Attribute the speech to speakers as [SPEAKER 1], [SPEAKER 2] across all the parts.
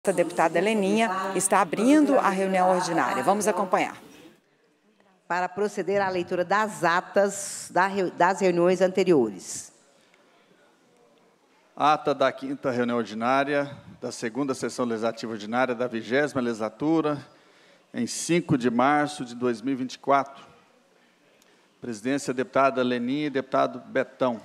[SPEAKER 1] A deputada Leninha está abrindo a reunião ordinária. Vamos acompanhar.
[SPEAKER 2] Para proceder à leitura das atas das reuniões anteriores.
[SPEAKER 3] Ata da 5ª reunião ordinária, da 2ª sessão legislativa ordinária da 20ª legislatura, em 5 de março de 2024. Presidência, deputada Leninha e deputado Betão.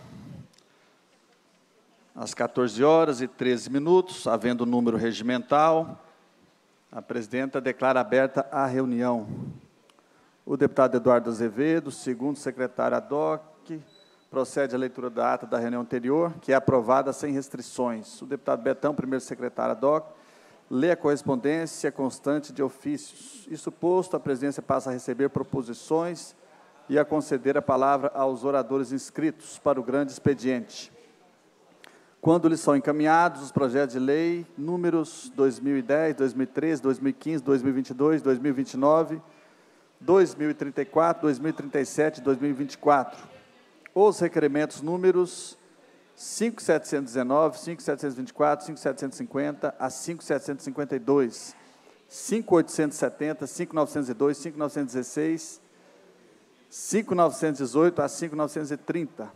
[SPEAKER 3] Às 14h13, havendo número regimental, a presidenta declara aberta a reunião. O deputado Eduardo Azevedo, segundo secretário ad hoc, procede à leitura da ata da reunião anterior, que é aprovada sem restrições. O deputado Betão, primeiro secretário ad hoc, lê a correspondência constante de ofícios. Isso posto, a presidência passa a receber proposições e a conceder a palavra aos oradores inscritos para o grande expediente. Quando lhes são encaminhados os projetos de lei números 2010, 2013, 2015, 2022, 2029, 2034, 2037 e 2024. Os requerimentos números 5.719, 5.724, 5.750 a 5.752, 5.870, 5.902, 5.916, 5.918 a 5.930.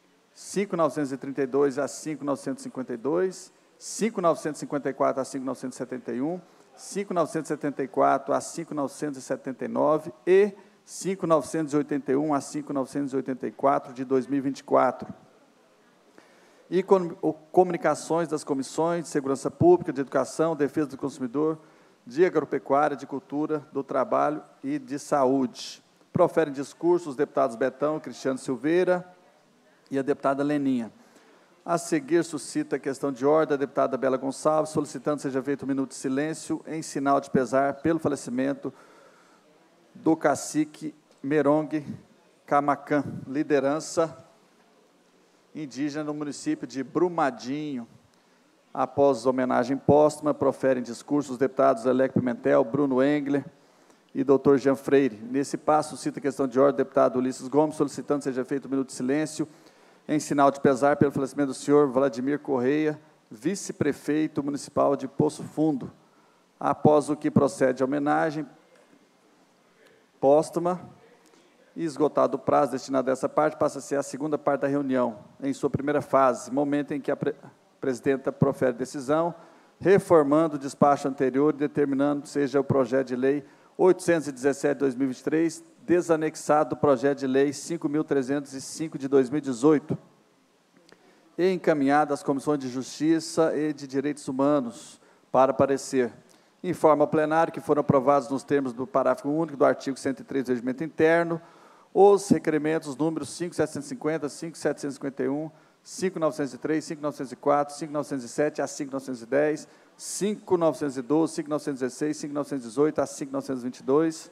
[SPEAKER 3] 5.932 a 5.952, 5.954 a 5.971, 5.974 a 5.979 e 5.981 a 5.984 de 2024. E comunicações das comissões de Segurança Pública, de Educação, Defesa do Consumidor, de Agropecuária, de Cultura, do Trabalho e de Saúde. Proferem discurso os deputados Betão e Cristiano Silveira e a deputada Leninha. A seguir, suscita a questão de ordem a deputada Bela Gonçalves, solicitando que seja feito um minuto de silêncio em sinal de pesar pelo falecimento do cacique Merongue Camacan, liderança indígena no município de Brumadinho. Após a homenagem póstuma, proferem discursos os deputados Elec Pimentel, Bruno Engler e doutor Jean Freire. Nesse passo, cita a questão de ordem o deputado Ulisses Gomes, solicitando que seja feito um minuto de silêncio em sinal de pesar pelo falecimento do senhor Vladimir Correia, vice-prefeito municipal de Poço Fundo. Após o que procede a homenagem póstuma, e esgotado o prazo destinado a essa parte, passa a ser a segunda parte da reunião, em sua primeira fase, momento em que a presidenta profere decisão, reformando o despacho anterior e determinando que seja o projeto de lei 817/2023, desanexado do projeto de lei 5.305 de 2018, e encaminhado às comissões de Justiça e de Direitos Humanos para parecer. Informa ao plenário que foram aprovados nos termos do parágrafo único do artigo 103 do Regimento Interno os requerimentos números 5.750, 5.751, 5.903, 5.904, 5.907 a 5.910, 5.912, 5.916, 5.918 a 5.922,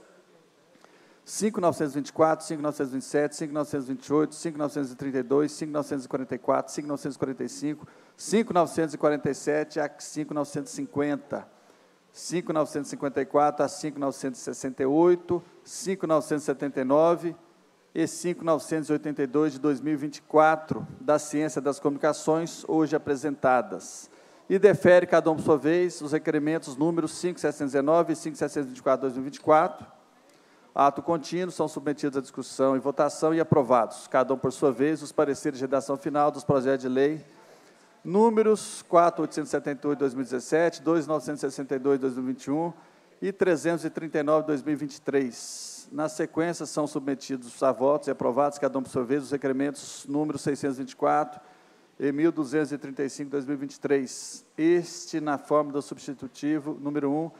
[SPEAKER 3] 5.924, 5.927, 5.928, 5.932, 5.944, 5.945, 5.947 a 5.950, 5.954 a 5.968, 5.979 e 5.982 de 2024, da Ciência das Comunicações, hoje apresentadas. E defere, cada um por sua vez, os requerimentos números 5.719 e 5.724 de 2024. Ato contínuo, são submetidos à discussão e votação e aprovados, cada um por sua vez, os pareceres de redação final dos projetos de lei números 4.878 de 2017, 2.962 de 2021 e 339 de 2023. Na sequência, são submetidos a votos e aprovados, cada um por sua vez, os requerimentos números 624 e 1.235 de 2023. Este, na forma do substitutivo, número 1,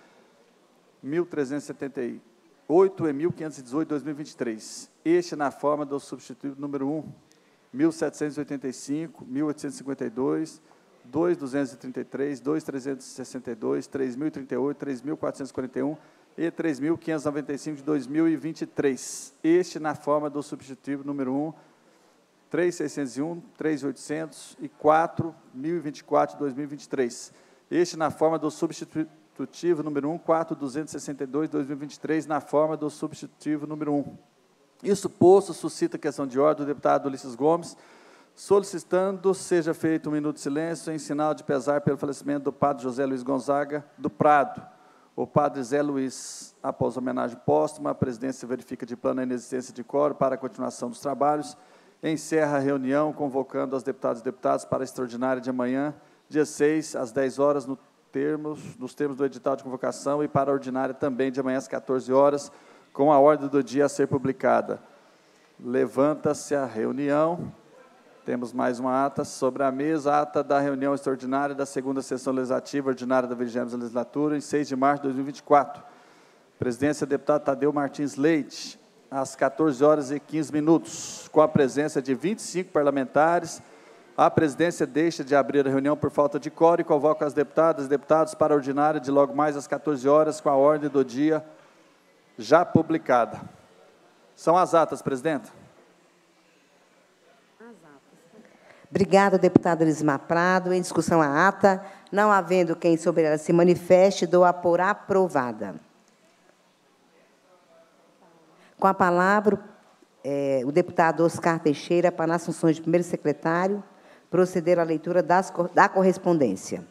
[SPEAKER 3] 1.378 e 1.518 de 2023. Este, na forma do substitutivo, número 1, 1.785, 1.852, 2.233, 2.362, 3.038, 3.441 e 3.595 de 2023. Este, na forma do substitutivo número 1, 3.601, 3.800 e 4.024 de 2023. Este, na forma do substitutivo número 1, 4.262 de 2023, na forma do substitutivo número 1. Isso posto, suscita a questão de ordem do deputado Ulisses Gomes, solicitando seja feito um minuto de silêncio em sinal de pesar pelo falecimento do padre José Luiz Gonzaga do Prado, o padre Zé Luiz. Após a homenagem póstuma, a presidência verifica de plano a inexistência de quórum para a continuação dos trabalhos, encerra a reunião, convocando as deputadas e deputados para a extraordinária de amanhã, dia 6, às 10 horas, nos termos do edital de convocação, e para a ordinária também de amanhã, às 14 horas, com a ordem do dia a ser publicada. Levanta-se a reunião. Temos mais uma ata sobre a mesa, ata da reunião extraordinária da segunda sessão legislativa ordinária da 20ª legislatura, em 6 de março de 2024. Presidência, deputado Tadeu Martins Leite, às 14 horas e 15 minutos, com a presença de 25 parlamentares. A presidência deixa de abrir a reunião por falta de quórum e convoca as deputadas e deputados para a ordinária de logo mais às 14 horas, com a ordem do dia já publicada. São as atas, presidenta.
[SPEAKER 2] Obrigada, deputada Elismar Prado. Em discussão a ata, não havendo quem sobre ela se manifeste, dou-a por aprovada. Com a palavra, o deputado Oscar Teixeira, para nas funções de primeiro secretário, proceder à leitura da correspondência.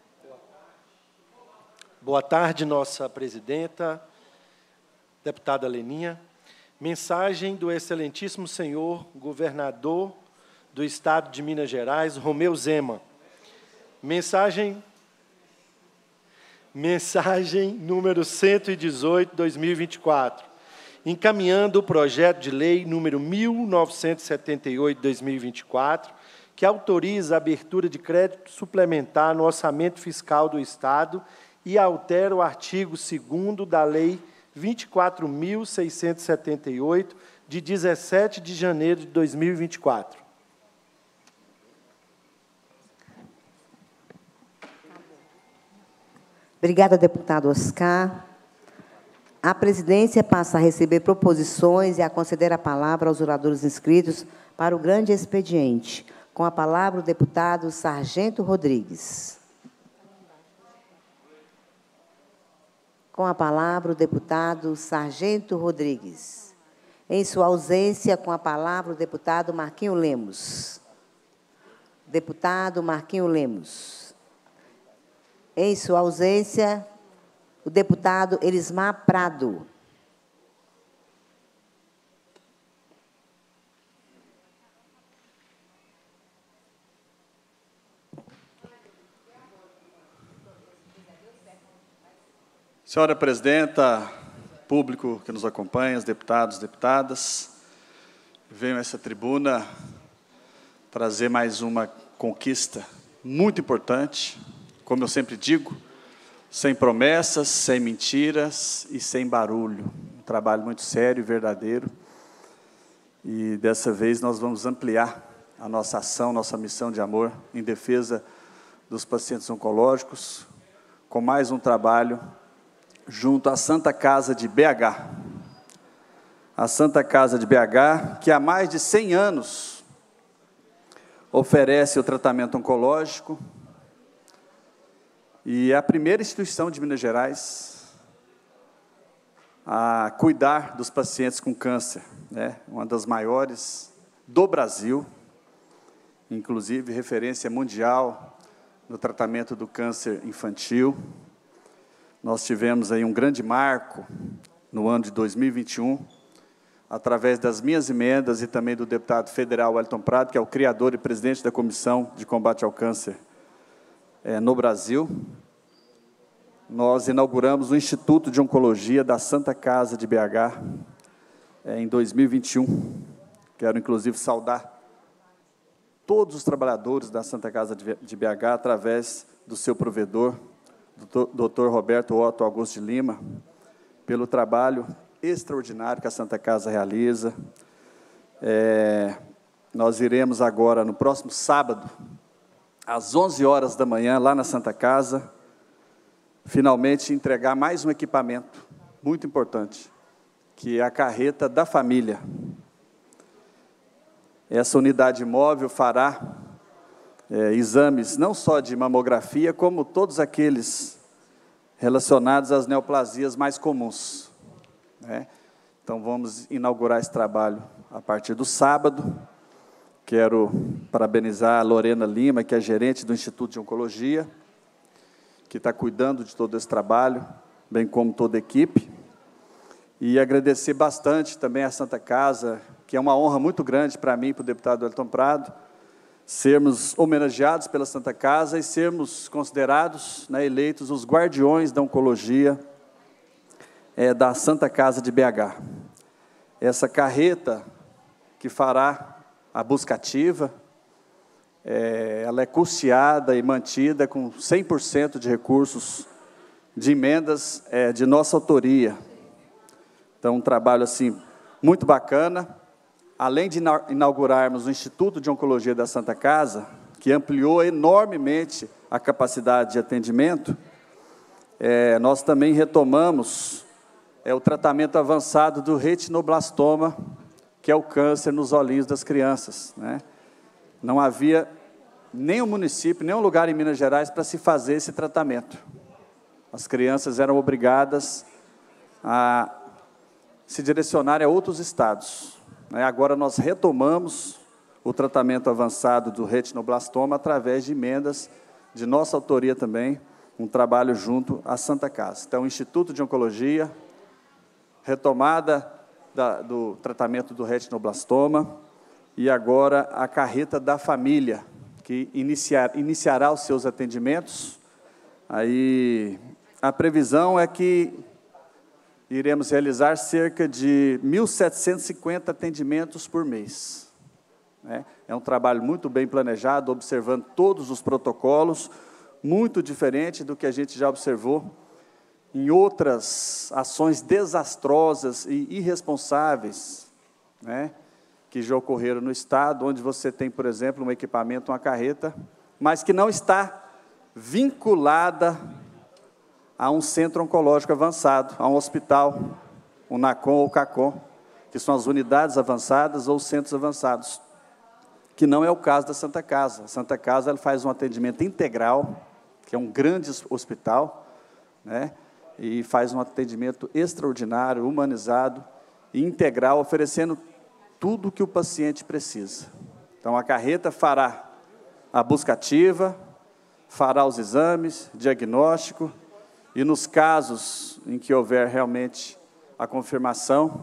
[SPEAKER 4] Boa tarde, nossa presidenta, deputada Leninha. Mensagem do excelentíssimo senhor governador do Estado de Minas Gerais, Romeu Zema. Mensagem número 118, 2024. Encaminhando o projeto de lei número 1978, 2024, que autoriza a abertura de crédito suplementar no orçamento fiscal do Estado e altera o artigo 2º da Lei 24.678, de 17 de janeiro de 2024.
[SPEAKER 2] Obrigada, deputado Oscar. A presidência passa a receber proposições e a conceder a palavra aos oradores inscritos para o grande expediente. Com a palavra, o deputado Sargento Rodrigues. Com a palavra, o deputado Sargento Rodrigues. Em sua ausência, com a palavra, o deputado Marquinho Lemos. Deputado Marquinho Lemos. Em sua ausência, o deputado Elismar Prado.
[SPEAKER 3] Senhora presidenta, público que nos acompanha, os deputados, deputadas, venho a essa tribuna trazer mais uma conquista muito importante, como eu sempre digo, sem promessas, sem mentiras e sem barulho. Um trabalho muito sério e verdadeiro. E, dessa vez, nós vamos ampliar a nossa ação, nossa missão de amor em defesa dos pacientes oncológicos, com mais um trabalho junto à Santa Casa de BH. A Santa Casa de BH, que há mais de 100 anos oferece o tratamento oncológico, e é a primeira instituição de Minas Gerais a cuidar dos pacientes com câncer, né? Uma das maiores do Brasil, inclusive referência mundial no tratamento do câncer infantil. Nós tivemos aí um grande marco no ano de 2021, através das minhas emendas e também do deputado federal Wellington Prado, que é o criador e presidente da Comissão de Combate ao Câncer no Brasil. Nós inauguramos o Instituto de Oncologia da Santa Casa de BH em 2021. Quero, inclusive, saudar todos os trabalhadores da Santa Casa de BH, através do seu provedor, Dr. Roberto Otto Augusto de Lima, pelo trabalho extraordinário que a Santa Casa realiza. Nós iremos agora, no próximo sábado, às 11 horas da manhã, lá na Santa Casa, finalmente entregar mais um equipamento muito importante, que é a carreta da família. Essa unidade móvel fará exames não só de mamografia, como todos aqueles relacionados às neoplasias mais comuns, né? Então, vamos inaugurar esse trabalho a partir do sábado, Quero parabenizar a Lorena Lima, que é gerente do Instituto de Oncologia, que está cuidando de todo esse trabalho, bem como toda a equipe. E agradecer bastante também à Santa Casa, que é uma honra muito grande para mim e para o deputado Wellington Prado, sermos homenageados pela Santa Casa e sermos considerados, né, eleitos os guardiões da oncologia da Santa Casa de BH. Essa carreta que fará a busca ativa, ela é custeada e mantida com 100% de recursos de emendas de nossa autoria. Então, um trabalho assim, muito bacana. Além de inaugurarmos o Instituto de Oncologia da Santa Casa, que ampliou enormemente a capacidade de atendimento, nós também retomamos o tratamento avançado do retinoblastoma, que é o câncer nos olhinhos das crianças, né? Não havia nenhum município, nenhum lugar em Minas Gerais para se fazer esse tratamento. As crianças eram obrigadas a se direcionarem a outros estados. Agora nós retomamos o tratamento avançado do retinoblastoma através de emendas de nossa autoria também, um trabalho junto à Santa Casa. Então, Instituto de Oncologia, retomada do tratamento do retinoblastoma e agora a carreta da família, que iniciará os seus atendimentos. Aí, a previsão é que iremos realizar cerca de 1.750 atendimentos por mês. É um trabalho muito bem planejado, observando todos os protocolos, muito diferente do que a gente já observou em outras ações desastrosas e irresponsáveis, né, que já ocorreram no Estado, onde você tem, por exemplo, um equipamento, uma carreta, mas que não está vinculada a um centro oncológico avançado, a um hospital, um NACOM ou CACOM, que são as unidades avançadas ou centros avançados, que não é o caso da Santa Casa. A Santa Casa ela faz um atendimento integral, que é um grande hospital, né, e faz um atendimento extraordinário, humanizado e integral, oferecendo tudo o que o paciente precisa. Então, a carreta fará a busca ativa, fará os exames, diagnóstico, e nos casos em que houver realmente a confirmação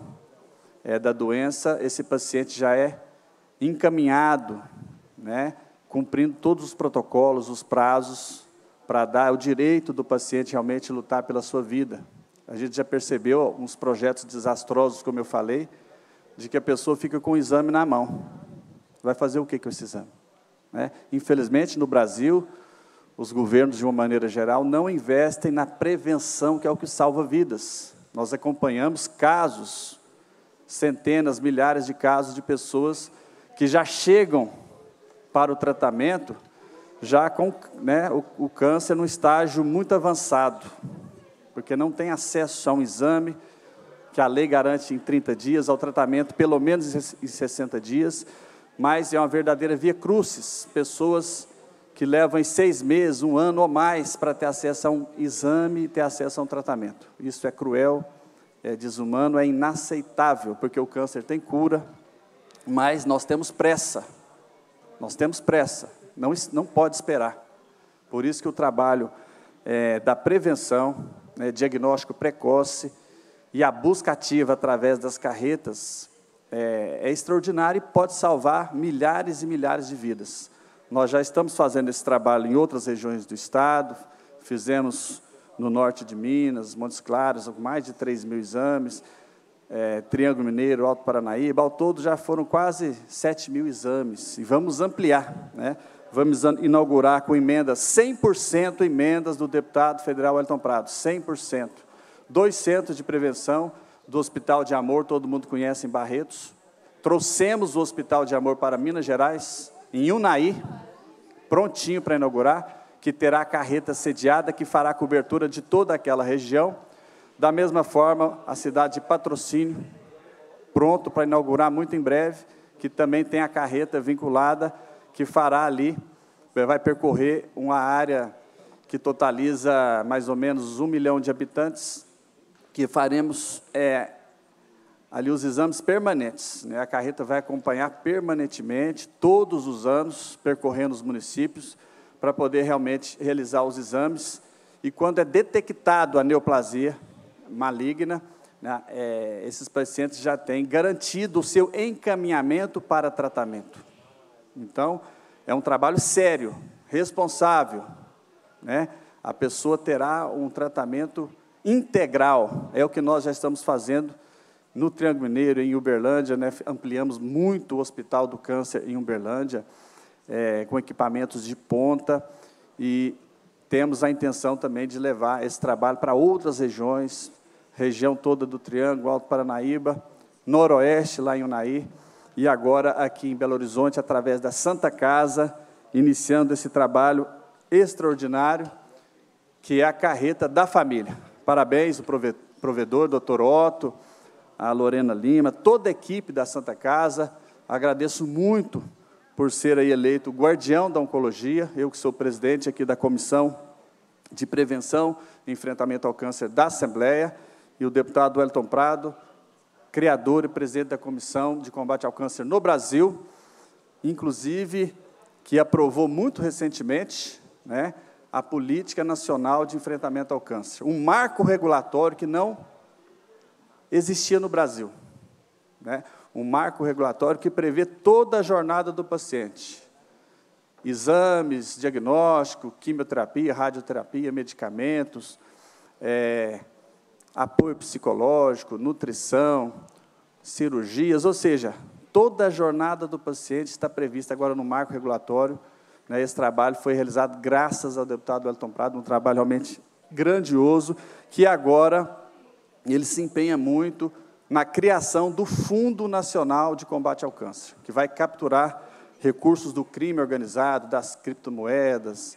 [SPEAKER 3] da doença, esse paciente já é encaminhado, né, cumprindo todos os protocolos, os prazos, para dar o direito do paciente realmente lutar pela sua vida. A gente já percebeu uns projetos desastrosos, como eu falei, de que a pessoa fica com o exame na mão. Vai fazer o que com esse exame? Infelizmente, no Brasil, os governos, de uma maneira geral, não investem na prevenção, que é o que salva vidas. Nós acompanhamos casos, centenas, milhares de casos de pessoas que já chegam para o tratamento já com o câncer num estágio muito avançado, porque não tem acesso a um exame que a lei garante em 30 dias, ao tratamento pelo menos em 60 dias, mas é uma verdadeira via crucis, pessoas que levam em 6 meses, 1 ano ou mais para ter acesso a um exame e ter acesso a um tratamento. Isso é cruel, é desumano, é inaceitável, porque o câncer tem cura, mas nós temos pressa, não pode esperar. Por isso que o trabalho da prevenção, diagnóstico precoce e a busca ativa através das carretas é extraordinário e pode salvar milhares e milhares de vidas. Nós já estamos fazendo esse trabalho em outras regiões do Estado, fizemos no norte de Minas, Montes Claros, mais de 3.000 exames, Triângulo Mineiro, Alto Paranaíba, ao todo já foram quase 7.000 exames, e vamos ampliar, né? Vamos inaugurar com emendas, 100% emendas do deputado federal Wellington Prado, 100%. 2 centros de prevenção do Hospital de Amor, todo mundo conhece, em Barretos. Trouxemos o Hospital de Amor para Minas Gerais, em Unai, prontinho para inaugurar, que terá a carreta sediada, que fará a cobertura de toda aquela região. Da mesma forma, a cidade de Patrocínio, pronto para inaugurar muito em breve, que também tem a carreta vinculada, que fará ali, vai percorrer uma área que totaliza mais ou menos 1 milhão de habitantes, que faremos ali os exames permanentes, né? A carreta vai acompanhar permanentemente, todos os anos, percorrendo os municípios, para poder realmente realizar os exames. E quando é detectado a neoplasia maligna, né, esses pacientes já têm garantido o seu encaminhamento para tratamento. Então, é um trabalho sério, responsável, né? A pessoa terá um tratamento integral, é o que nós já estamos fazendo no Triângulo Mineiro, em Uberlândia, né? Ampliamos muito o Hospital do Câncer em Uberlândia, com equipamentos de ponta, e temos a intenção também de levar esse trabalho para outras regiões, região toda do Triângulo, Alto Paranaíba, Noroeste, lá em Unai, e agora aqui em Belo Horizonte, através da Santa Casa, iniciando esse trabalho extraordinário, que é a carreta da família. Parabéns ao provedor, doutor Otto, a Lorena Lima, toda a equipe da Santa Casa. Agradeço muito por ser aí eleito guardião da oncologia, eu que sou presidente aqui da Comissão de Prevenção e Enfrentamento ao Câncer da Assembleia, e o deputado Wellington Prado, criador e presidente da Comissão de Combate ao Câncer no Brasil, inclusive, que aprovou muito recentemente, né, a Política Nacional de Enfrentamento ao Câncer, um marco regulatório que não existia no Brasil, né? Um marco regulatório que prevê toda a jornada do paciente, exames, diagnóstico, quimioterapia, radioterapia, medicamentos, apoio psicológico, nutrição, cirurgias, ou seja, toda a jornada do paciente está prevista agora no marco regulatório, né? Esse trabalho foi realizado graças ao deputado Wellington Prado, um trabalho realmente grandioso, que agora ele se empenha muito na criação do Fundo Nacional de Combate ao Câncer, que vai capturar recursos do crime organizado, das criptomoedas,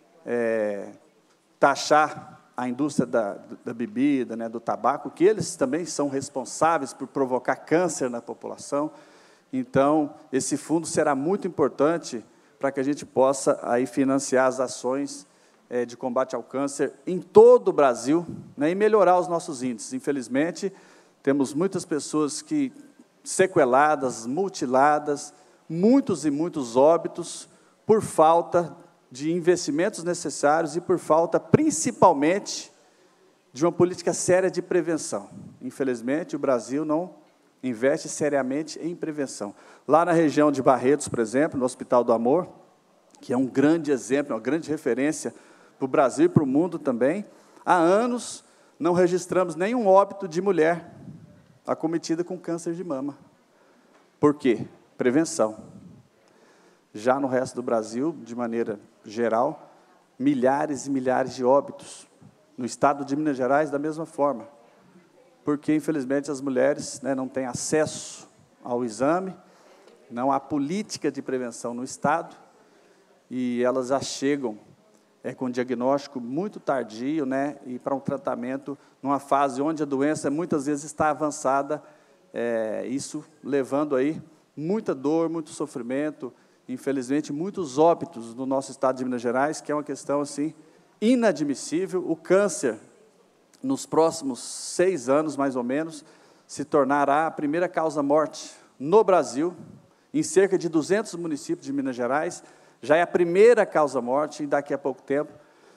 [SPEAKER 3] taxar a indústria da bebida, né, do tabaco, que eles também são responsáveis por provocar câncer na população. Então, esse fundo será muito importante para que a gente possa aí financiar as ações de combate ao câncer em todo o Brasil, né, e melhorar os nossos índices. Infelizmente, temos muitas pessoas sequeladas, mutiladas, muitos e muitos óbitos, por falta de investimentos necessários e por falta, principalmente, de uma política séria de prevenção. Infelizmente, o Brasil não investe seriamente em prevenção. Lá na região de Barretos, por exemplo, no Hospital do Amor, que é um grande exemplo, uma grande referência para o Brasil e para o mundo também, há anos não registramos nenhum óbito de mulher acometida com câncer de mama. Por quê? Prevenção. Já no resto do Brasil, de maneira geral, milhares e milhares de óbitos. No estado de Minas Gerais, da mesma forma. Porque, infelizmente, as mulheres, né, não têm acesso ao exame, não há política de prevenção no estado, e elas já chegam com diagnóstico muito tardio, né, e para um tratamento numa fase onde a doença muitas vezes está avançada, isso levando aí muita dor, muito sofrimento, infelizmente, muitos óbitos no nosso estado de Minas Gerais, que é uma questão assim inadmissível. O câncer, nos próximos 6 anos, mais ou menos, se tornará a primeira causa-morte no Brasil, em cerca de 200 municípios de Minas Gerais. Já é a primeira causa-morte, e daqui a pouco tempo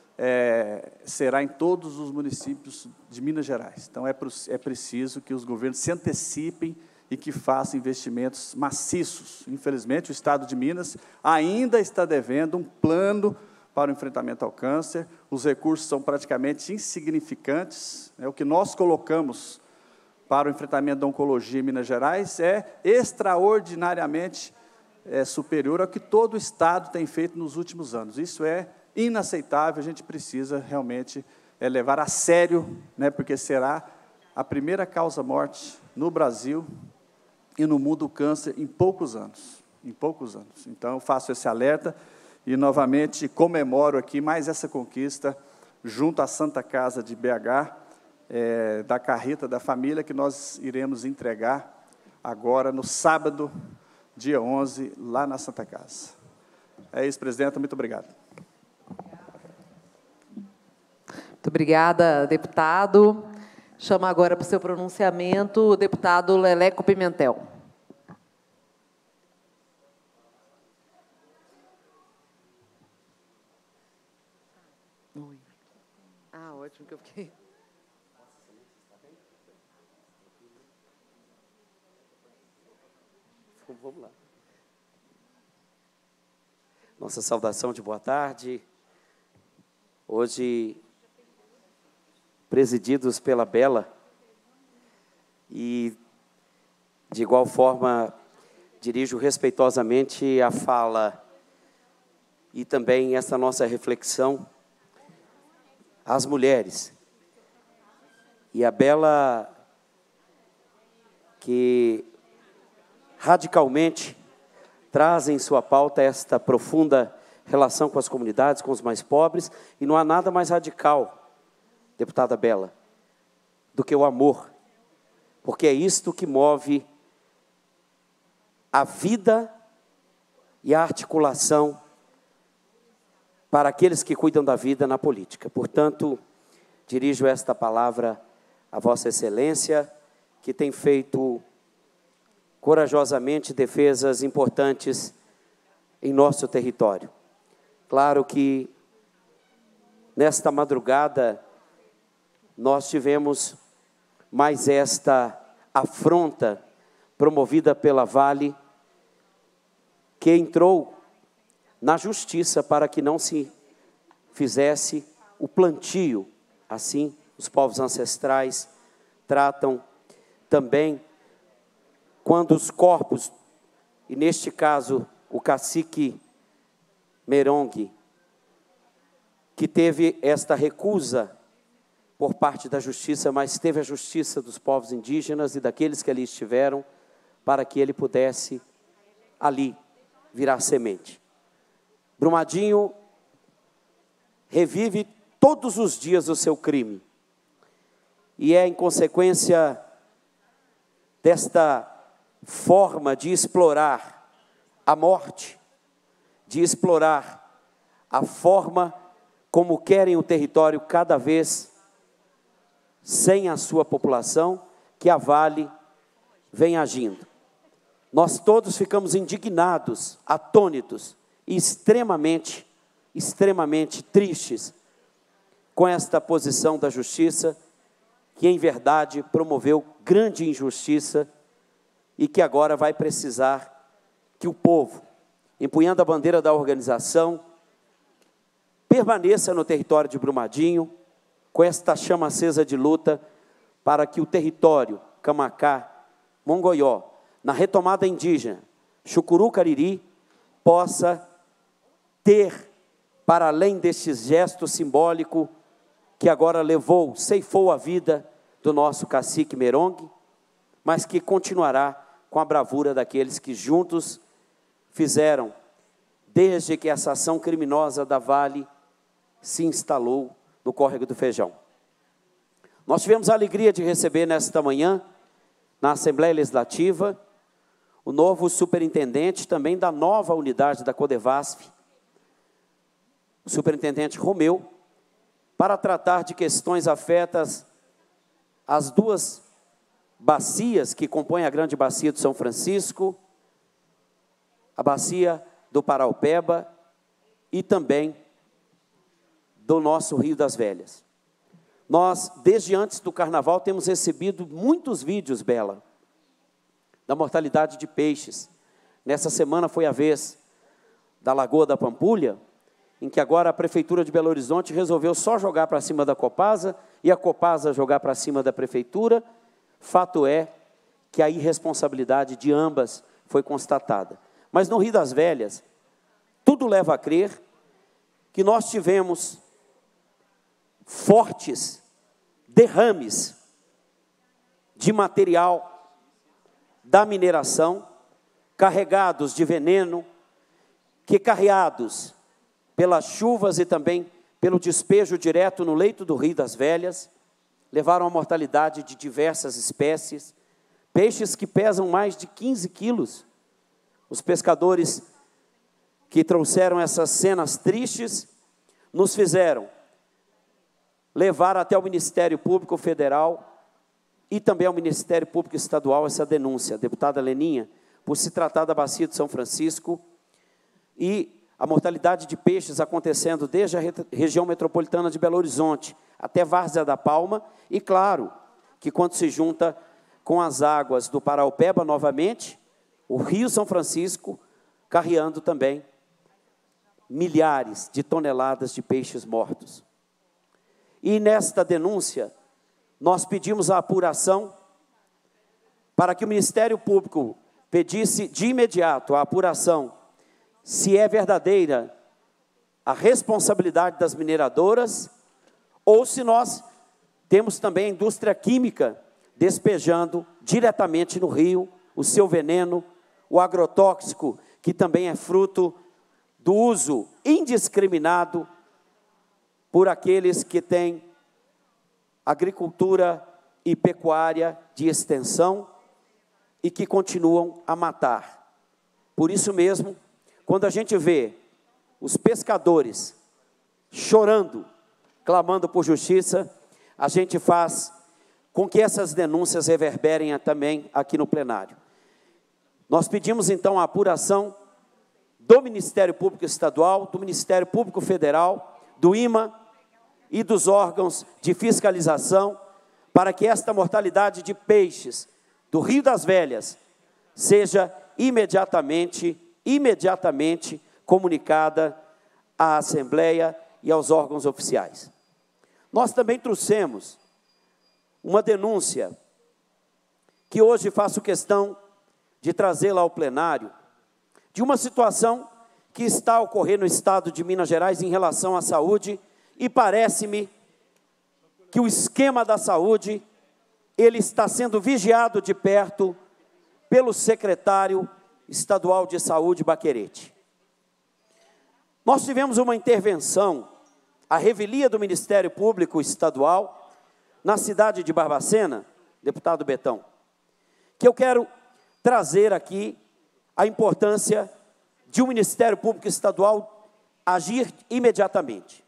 [SPEAKER 3] será em todos os municípios de Minas Gerais. Então, é preciso que os governos se antecipem e que façam investimentos maciços. Infelizmente, o Estado de Minas ainda está devendo um plano para o enfrentamento ao câncer. Os recursos são praticamente insignificantes, né? O que nós colocamos para o enfrentamento da oncologia em Minas Gerais é extraordinariamente superior ao que todo o Estado tem feito nos últimos anos. Isso é inaceitável, a gente precisa realmente levar a sério, né, porque será a primeira causa-morte no Brasil e no mundo do câncer em poucos anos. Então, eu faço esse alerta e, novamente, comemoro aqui mais essa conquista junto à Santa Casa de BH, da carreta da família, que nós iremos entregar agora no sábado, dia 11, lá na Santa Casa. É isso, presidenta, muito obrigado.
[SPEAKER 1] Muito obrigada, deputado.
[SPEAKER 5] Chama agora para o seu pronunciamento o deputado Leleco Pimentel.
[SPEAKER 2] Ah, ótimo que eu fiquei.
[SPEAKER 6] Vamos lá. Nossa saudação de boa tarde. Hoje, presididos pela Bela, e, de igual forma, dirijo respeitosamente a fala e também essa nossa reflexão às mulheres. E a Bela, que radicalmente traz em sua pauta esta profunda relação com as comunidades, com os mais pobres, e não há nada mais radical, deputada Bela, do que o amor, porque é isto que move a vida e a articulação para aqueles que cuidam da vida na política. Portanto, dirijo esta palavra a Vossa Excelência, que tem feito corajosamente defesas importantes em nosso território. Claro que, nesta madrugada, nós tivemos mais esta afronta promovida pela Vale, que entrou na justiça para que não se fizesse o plantio. Assim, os povos ancestrais tratam também quando os corpos, e neste caso o cacique Merongue, que teve esta recusa por parte da justiça, mas teve a justiça dos povos indígenas e daqueles que ali estiveram, para que ele pudesse ali virar semente. Brumadinho revive todos os dias o seu crime, e é em consequência desta forma de explorar a morte, de explorar a forma como querem o território cada vez sem a sua população, que a Vale vem agindo. Nós todos ficamos indignados, atônitos e extremamente tristes com esta posição da justiça, que em verdade promoveu grande injustiça e que agora vai precisar que o povo, empunhando a bandeira da organização, permaneça no território de Brumadinho, com esta chama acesa de luta, para que o território Camacá, Mongoió, na retomada indígena, Chucuru Cariri, possa ter, para além deste gesto simbólico, que agora ceifou a vida do nosso cacique Merongue, mas que continuará com a bravura daqueles que juntos fizeram, desde que essa ação criminosa da Vale se instalou no Córrego do Feijão. Nós tivemos a alegria de receber nesta manhã, na Assembleia Legislativa, o novo superintendente também da nova unidade da Codevasf, o superintendente Romeu, para tratar de questões afetas às duas bacias que compõem a grande bacia do São Francisco, a bacia do Paraupeba e também do nosso Rio das Velhas. Nós, desde antes do Carnaval, temos recebido muitos vídeos, Bela, da mortalidade de peixes. Nessa semana foi a vez da Lagoa da Pampulha, em que agora a Prefeitura de Belo Horizonte resolveu só jogar para cima da Copasa e a Copasa jogar para cima da Prefeitura. Fato é que a irresponsabilidade de ambas foi constatada. Mas no Rio das Velhas, tudo leva a crer que nós tivemos fortes derrames de material da mineração, carregados de veneno, que carreados pelas chuvas e também pelo despejo direto no leito do Rio das Velhas, levaram à mortalidade de diversas espécies, peixes que pesam mais de 15 quilos. Os pescadores que trouxeram essas cenas tristes nos fizeram levar até o Ministério Público Federal e também ao Ministério Público Estadual essa denúncia, deputada Leninha, por se tratar da bacia de São Francisco e a mortalidade de peixes acontecendo desde a região metropolitana de Belo Horizonte até Várzea da Palma, e claro, que quando se junta com as águas do Paraupeba novamente, o Rio São Francisco, carreando também milhares de toneladas de peixes mortos. E nesta denúncia, nós pedimos a apuração para que o Ministério Público pedisse de imediato a apuração se é verdadeira a responsabilidade das mineradoras ou se nós temos também a indústria química despejando diretamente no rio o seu veneno, o agrotóxico, que também é fruto do uso indiscriminado por aqueles que têm agricultura e pecuária de extensão e que continuam a matar. Por isso mesmo, quando a gente vê os pescadores chorando, clamando por justiça, a gente faz com que essas denúncias reverberem também aqui no plenário. Nós pedimos, então, a apuração do Ministério Público Estadual, do Ministério Público Federal, do IMA e dos órgãos de fiscalização, para que esta mortalidade de peixes do Rio das Velhas seja imediatamente comunicada à Assembleia e aos órgãos oficiais. Nós também trouxemos uma denúncia, que hoje faço questão de trazê-la ao plenário, de uma situação que está ocorrendo no estado de Minas Gerais em relação à saúde, e parece-me que o esquema da saúde, ele está sendo vigiado de perto pelo secretário estadual de saúde, Baquerete. Nós tivemos uma intervenção, a revelia do Ministério Público Estadual, na cidade de Barbacena, deputado Betão, que eu quero trazer aqui a importância de um Ministério Público Estadual agir imediatamente.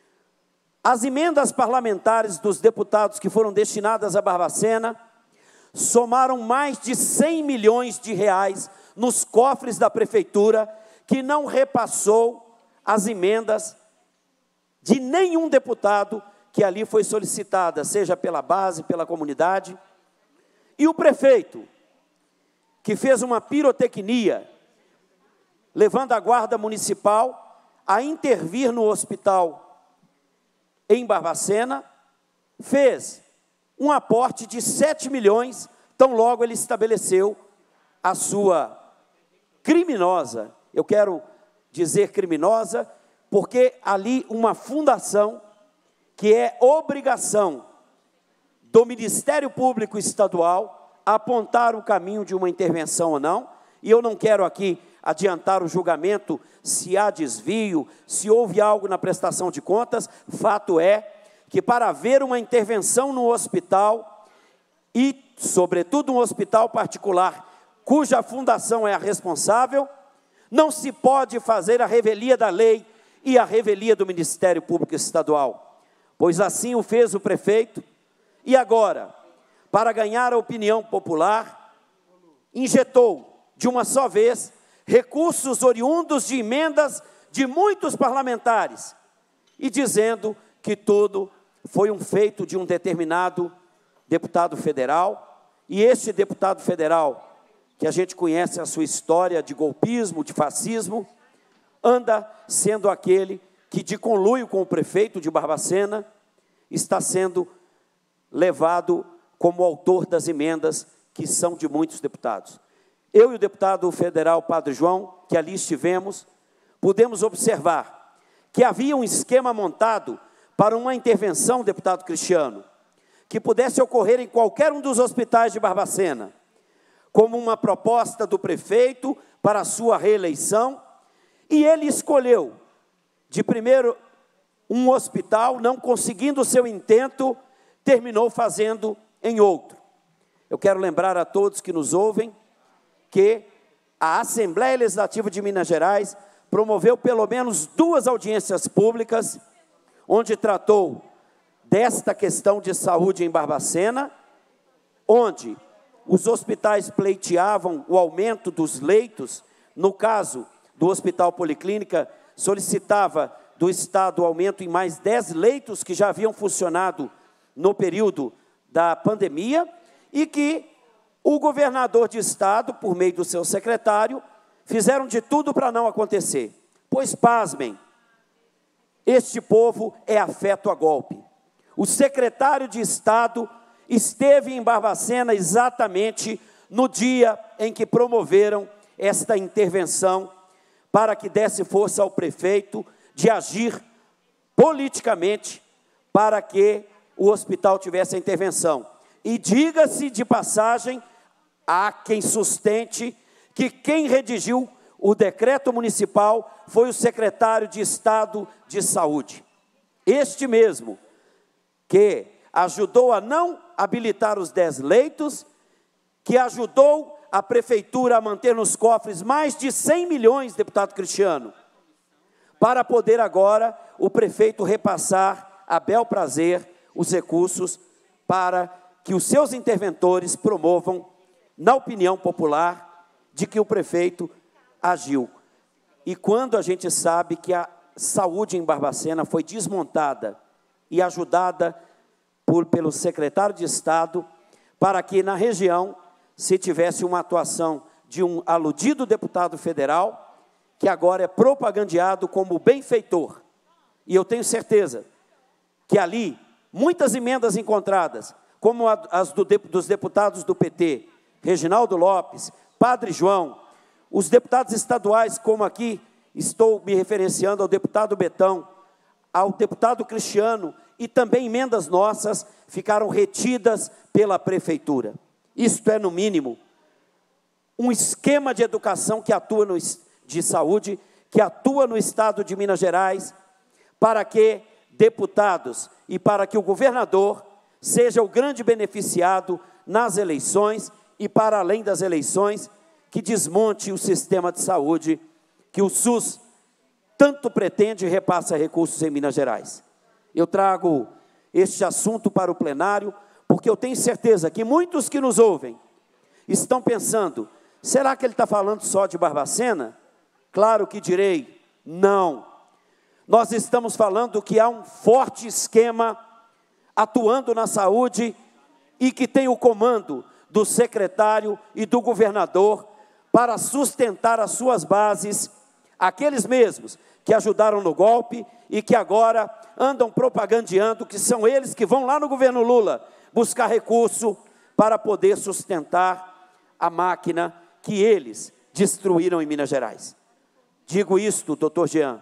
[SPEAKER 6] As emendas parlamentares dos deputados que foram destinadas a Barbacena somaram mais de 100 milhões de reais nos cofres da prefeitura, que não repassou as emendas de nenhum deputado que ali foi solicitada, seja pela base, pela comunidade. E o prefeito, que fez uma pirotecnia, levando a guarda municipal a intervir no hospital em Barbacena, fez um aporte de 7 milhões, tão logo ele estabeleceu a sua criminosa, eu quero dizer criminosa, porque ali uma fundação que é obrigação do Ministério Público Estadual apontar o caminho de uma intervenção ou não, e eu não quero aqui adiantar o julgamento se há desvio, se houve algo na prestação de contas. Fato é que para haver uma intervenção no hospital, e sobretudo um hospital particular, cuja fundação é a responsável, não se pode fazer a revelia da lei e a revelia do Ministério Público Estadual, pois assim o fez o prefeito, e agora, para ganhar a opinião popular, injetou de uma só vez recursos oriundos de emendas de muitos parlamentares, e dizendo que tudo foi um feito de um determinado deputado federal, e este deputado federal, que a gente conhece a sua história de golpismo, de fascismo, anda sendo aquele que, de conluio com o prefeito de Barbacena, está sendo levado como autor das emendas que são de muitos deputados. Eu e o deputado federal Padre João, que ali estivemos, pudemos observar que havia um esquema montado para uma intervenção, deputado Cristiano, que pudesse ocorrer em qualquer um dos hospitais de Barbacena, como uma proposta do prefeito para a sua reeleição, e ele escolheu, de primeiro, um hospital, não conseguindo o seu intento, terminou fazendo em outro. Eu quero lembrar a todos que nos ouvem que a Assembleia Legislativa de Minas Gerais promoveu pelo menos 2 audiências públicas, onde tratou desta questão de saúde em Barbacena, onde os hospitais pleiteavam o aumento dos leitos, no caso do Hospital Policlínica, solicitava do Estado o aumento em mais 10 leitos que já haviam funcionado no período da pandemia, e que o governador de Estado, por meio do seu secretário, fizeram de tudo para não acontecer. Pois, pasmem, este povo é afeto a golpe. O secretário de Estado esteve em Barbacena exatamente no dia em que promoveram esta intervenção para que desse força ao prefeito de agir politicamente para que o hospital tivesse a intervenção. E diga-se de passagem, há quem sustente que quem redigiu o decreto municipal foi o secretário de Estado de Saúde. Este mesmo, que ajudou a não habilitar os 10 leitos, que ajudou a prefeitura a manter nos cofres mais de 100 milhões, deputado Cristiano, para poder agora o prefeito repassar a bel prazer os recursos para que os seus interventores promovam, na opinião popular, de que o prefeito agiu. E quando a gente sabe que a saúde em Barbacena foi desmontada e ajudada pelo secretário de Estado, para que na região se tivesse uma atuação de um aludido deputado federal, que agora é propagandeado como benfeitor. E eu tenho certeza que ali, muitas emendas encontradas, como as dos deputados do PT, Reginaldo Lopes, Padre João, os deputados estaduais, como aqui estou me referenciando ao deputado Betão, ao deputado Cristiano, e também emendas nossas ficaram retidas pela prefeitura. Isto é, no mínimo, um esquema de educação que atua de saúde, que atua no estado de Minas Gerais, para que deputados e para que o governador seja o grande beneficiado nas eleições e, para além das eleições, que desmonte o sistema de saúde que o SUS tanto pretende e repassa recursos em Minas Gerais. Eu trago este assunto para o plenário, porque eu tenho certeza que muitos que nos ouvem estão pensando, será que ele está falando só de Barbacena? Claro que direi, não. Nós estamos falando que há um forte esquema atuando na saúde e que tem o comando do secretário e do governador para sustentar as suas bases, aqueles mesmos que ajudaram no golpe e que agora andam propagandeando que são eles que vão lá no governo Lula buscar recurso para poder sustentar a máquina que eles destruíram em Minas Gerais. Digo isto, doutor Jean,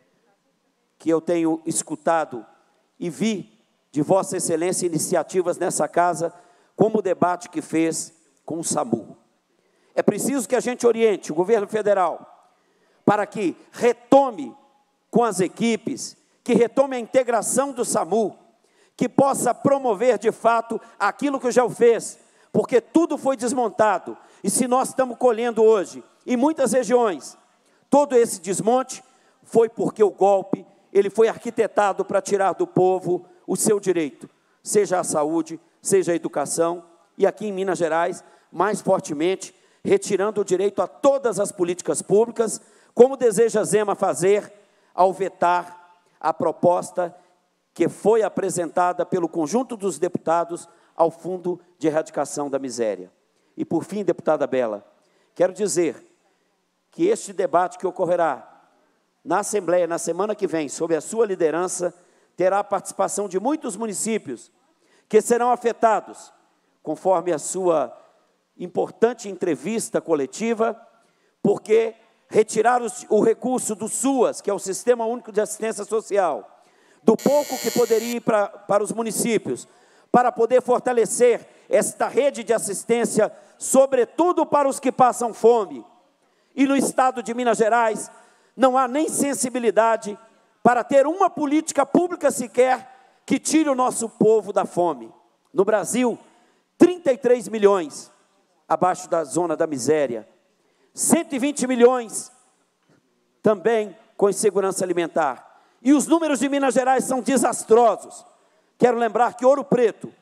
[SPEAKER 6] que eu tenho escutado e vi de Vossa Excelência iniciativas nessa casa, como o debate que fez com o SAMU. É preciso que a gente oriente o governo federal para que retome com as equipes, que retome a integração do SAMU, que possa promover de fato aquilo que o GEL fez, porque tudo foi desmontado. E se nós estamos colhendo hoje, em muitas regiões, todo esse desmonte foi porque o golpe, ele foi arquitetado para tirar do povo o seu direito, seja a saúde, seja a educação, e aqui em Minas Gerais, mais fortemente, retirando o direito a todas as políticas públicas, como deseja Zema fazer ao vetar a proposta que foi apresentada pelo conjunto dos deputados ao Fundo de Erradicação da Miséria. E por fim, deputada Bela, quero dizer que este debate que ocorrerá na Assembleia, na semana que vem, sob a sua liderança, terá a participação de muitos municípios que serão afetados, conforme a sua importante entrevista coletiva, porque retirar o recurso do SUAS, que é o Sistema Único de Assistência Social, do pouco que poderia ir para os municípios, para poder fortalecer esta rede de assistência, sobretudo para os que passam fome. E no estado de Minas Gerais, não há nem sensibilidade para ter uma política pública sequer que tire o nosso povo da fome. No Brasil, 33 milhões abaixo da zona da miséria, 120 milhões também com insegurança alimentar. E os números de Minas Gerais são desastrosos. Quero lembrar que Ouro Preto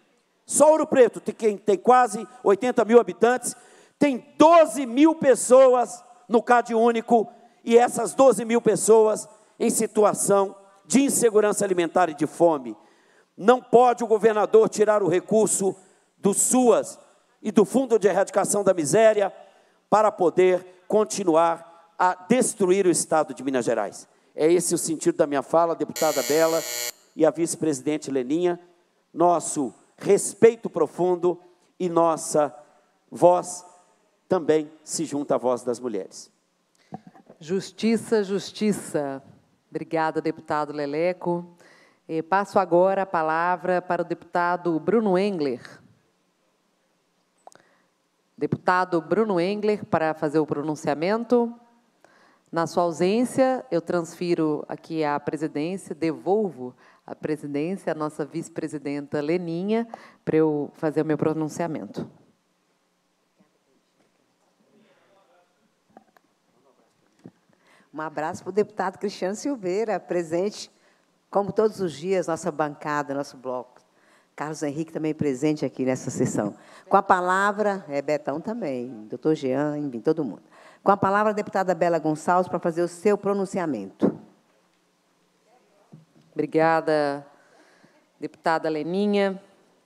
[SPEAKER 6] Só Ouro Preto, que tem quase 80 mil habitantes, tem 12 mil pessoas no CAD único, e essas 12 mil pessoas em situação de insegurança alimentar e de fome. Não pode o governador tirar o recurso do SUAS e do Fundo de Erradicação da Miséria para poder continuar a destruir o Estado de Minas Gerais. É esse o sentido da minha fala, deputada Bela e a vice-presidente Leninha. Nosso respeito profundo e nossa voz também se junta à voz das mulheres.
[SPEAKER 5] Justiça, justiça. Obrigada, deputado Leleco. Passo agora a palavra para o deputado Bruno Engler. Deputado Bruno Engler, para fazer o pronunciamento. Na sua ausência, eu transfiro aqui a presidência, devolvo a presidência à nossa vice-presidenta Leninha, para eu fazer o meu pronunciamento.
[SPEAKER 2] Um abraço para o deputado Cristiano Silveira, presente, como todos os dias, nossa bancada, nosso bloco. Carlos Henrique também presente aqui nessa sessão. Com a palavra, Betão também, doutor Jean, enfim, todo mundo. Com a palavra, a deputada Bela Gonçalves, para fazer o seu pronunciamento.
[SPEAKER 5] Obrigada, deputada Leninha.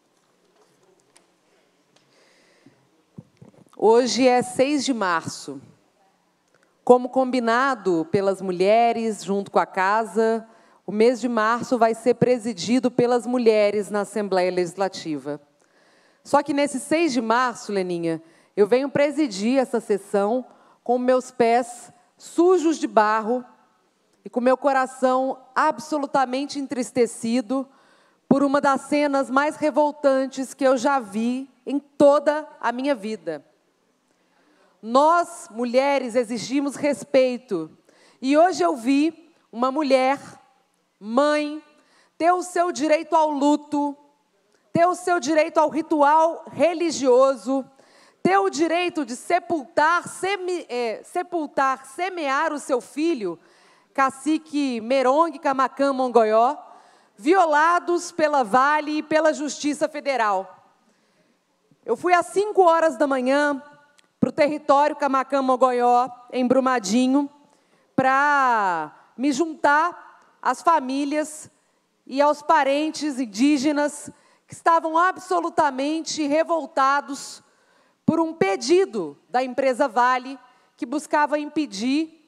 [SPEAKER 5] Hoje é 6 de março. Como combinado pelas mulheres, junto com a Casa, o mês de março vai ser presidido pelas mulheres na Assembleia Legislativa. Só que nesse 6 de março, Leninha, eu venho presidir essa sessão com meus pés sujos de barro e com meu coração absolutamente entristecido por uma das cenas mais revoltantes que eu já vi em toda a minha vida. Nós, mulheres, exigimos respeito. E hoje eu vi uma mulher, mãe, ter o seu direito ao luto, ter o seu direito ao ritual religioso, ter o direito de sepultar, semear o seu filho, cacique Merongue Camacan Mongoió, violados pela Vale e pela Justiça Federal. Eu fui às 5 horas da manhã para o território Camacan Mongoió, em Brumadinho, para me juntar às famílias e aos parentes indígenas que estavam absolutamente revoltados por um pedido da empresa Vale, que buscava impedir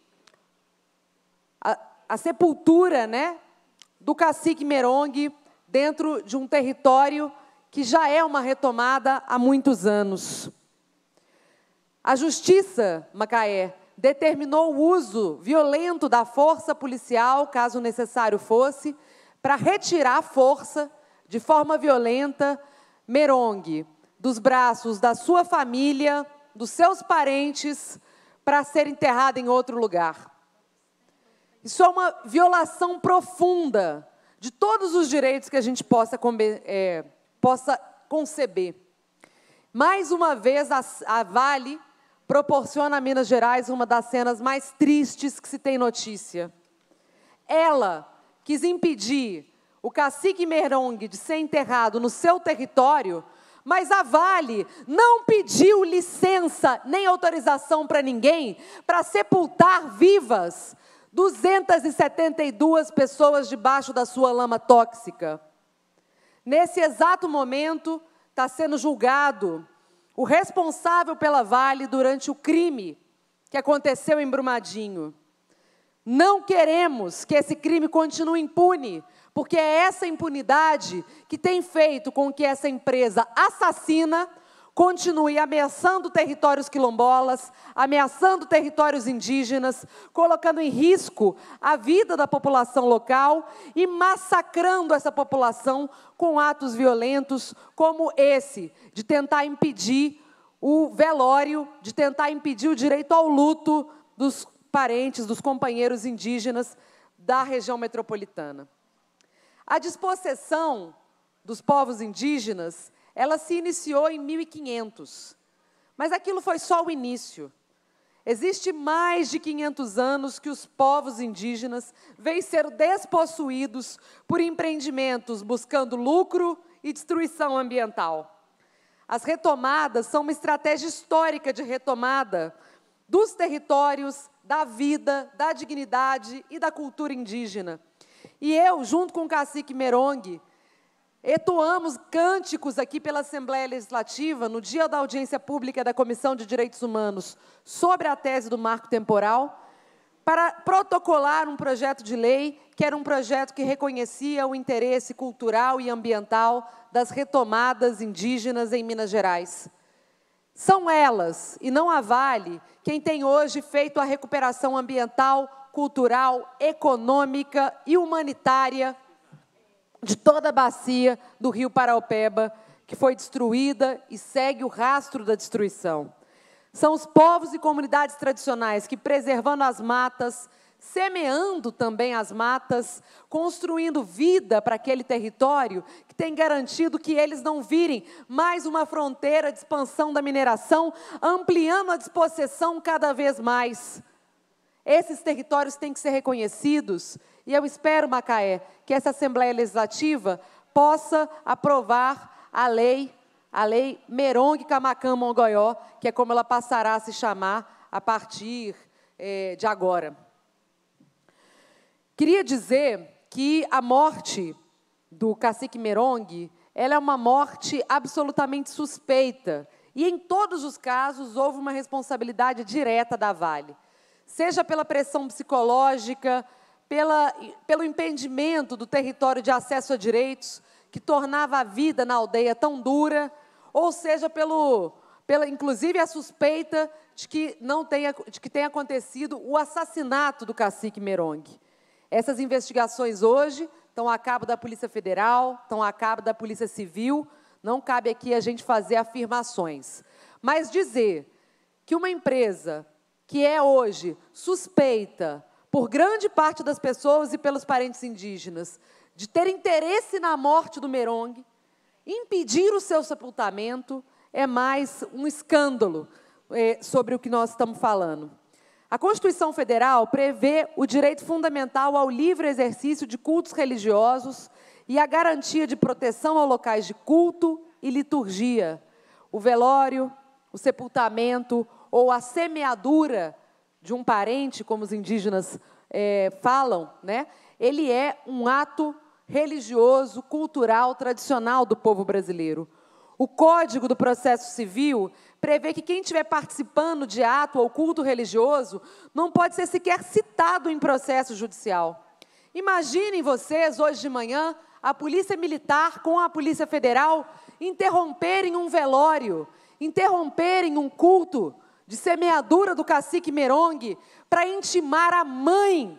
[SPEAKER 5] a sepultura, né, do cacique Merongue dentro de um território que já é uma retomada há muitos anos. A Justiça, Macaé, determinou o uso violento da força policial, caso necessário fosse, para retirar a força, de forma violenta, Merongue dos braços da sua família, dos seus parentes, para ser enterrado em outro lugar. Isso é uma violação profunda de todos os direitos que a gente possa conceber. Mais uma vez, a Vale proporciona a Minas Gerais uma das cenas mais tristes que se tem notícia. Ela quis impedir o cacique Merongue de ser enterrado no seu território, mas a Vale não pediu licença nem autorização para ninguém para sepultar vivas 272 pessoas debaixo da sua lama tóxica. Nesse exato momento, está sendo julgado o responsável pela Vale durante o crime que aconteceu em Brumadinho. Não queremos que esse crime continue impune, porque é essa impunidade que tem feito com que essa empresa assassina continue ameaçando territórios quilombolas, ameaçando territórios indígenas, colocando em risco a vida da população local e massacrando essa população com atos violentos como esse, de tentar impedir o velório, de tentar impedir o direito ao luto dos parentes, dos companheiros indígenas da região metropolitana. A despossessão dos povos indígenas, ela se iniciou em 1500, mas aquilo foi só o início. Existe mais de 500 anos que os povos indígenas vêm ser despossuídos por empreendimentos buscando lucro e destruição ambiental. As retomadas são uma estratégia histórica de retomada dos territórios, da vida, da dignidade e da cultura indígena. E eu, junto com o cacique Merongue, entoamos cânticos aqui pela Assembleia Legislativa, no dia da audiência pública da Comissão de Direitos Humanos, sobre a tese do marco temporal, para protocolar um projeto de lei, que era um projeto que reconhecia o interesse cultural e ambiental das retomadas indígenas em Minas Gerais. São elas, e não a Vale, quem tem hoje feito a recuperação ambiental, cultural, econômica e humanitária de toda a bacia do Rio Paraopeba, que foi destruída e segue o rastro da destruição. São os povos e comunidades tradicionais que, preservando as matas, semeando também as matas, construindo vida para aquele território, que tem garantido que eles não virem mais uma fronteira de expansão da mineração, ampliando a despossessão cada vez mais. Esses territórios têm que ser reconhecidos, e eu espero, Macaé, que essa Assembleia Legislativa possa aprovar a lei Merongue Camacã Mongoió, que é como ela passará a se chamar a partir de agora. Queria dizer que a morte do cacique Merongue, ela é uma morte absolutamente suspeita, e em todos os casos houve uma responsabilidade direta da Vale, seja pela pressão psicológica, pelo impedimento do território de acesso a direitos, que tornava a vida na aldeia tão dura, ou seja, inclusive a suspeita de que tenha acontecido o assassinato do cacique Merongue. Essas investigações hoje estão a cabo da Polícia Federal, estão a cabo da Polícia Civil, não cabe aqui a gente fazer afirmações. Mas dizer que uma empresa que é hoje suspeita, por grande parte das pessoas e pelos parentes indígenas, de ter interesse na morte do Merongue, impedir o seu sepultamento, é mais um escândalo sobre o que nós estamos falando. A Constituição Federal prevê o direito fundamental ao livre exercício de cultos religiosos e a garantia de proteção a locais de culto e liturgia. O velório, o sepultamento ou a semeadura de um parente, como os indígenas falam, né? Ele é um ato religioso, cultural, tradicional do povo brasileiro. O Código do Processo Civil prevê que quem estiver participando de ato ou culto religioso não pode ser sequer citado em processo judicial. Imaginem vocês, hoje de manhã, a Polícia Militar com a Polícia Federal interromperem um velório, interromperem um culto de semeadura do cacique Merongue para intimar a mãe.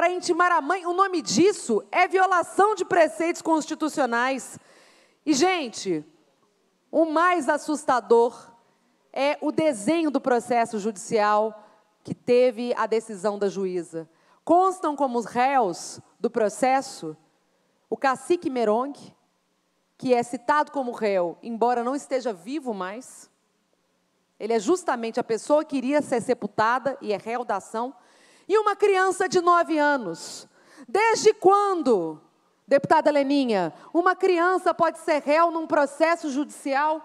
[SPEAKER 5] O nome disso é violação de preceitos constitucionais. E, gente, o mais assustador é o desenho do processo judicial que teve a decisão da juíza. Constam como os réus do processo o cacique Merongue, que é citado como réu, embora não esteja vivo mais. Ele é justamente a pessoa que iria ser sepultada e é réu da ação. E uma criança de 9 anos. Desde quando, deputada Leninha, uma criança pode ser réu num processo judicial?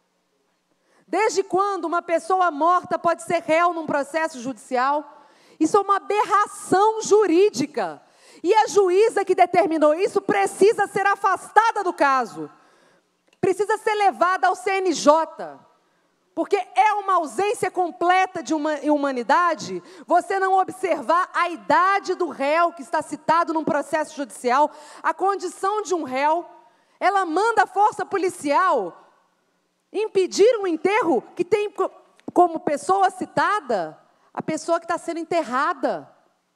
[SPEAKER 5] Desde quando uma pessoa morta pode ser réu num processo judicial? Isso é uma aberração jurídica. E a juíza que determinou isso precisa ser afastada do caso. Precisa ser levada ao CNJ. Porque é uma ausência completa de humanidade você não observar a idade do réu que está citado num processo judicial, a condição de um réu. Ela manda a força policial impedir um enterro que tem como pessoa citada a pessoa que está sendo enterrada.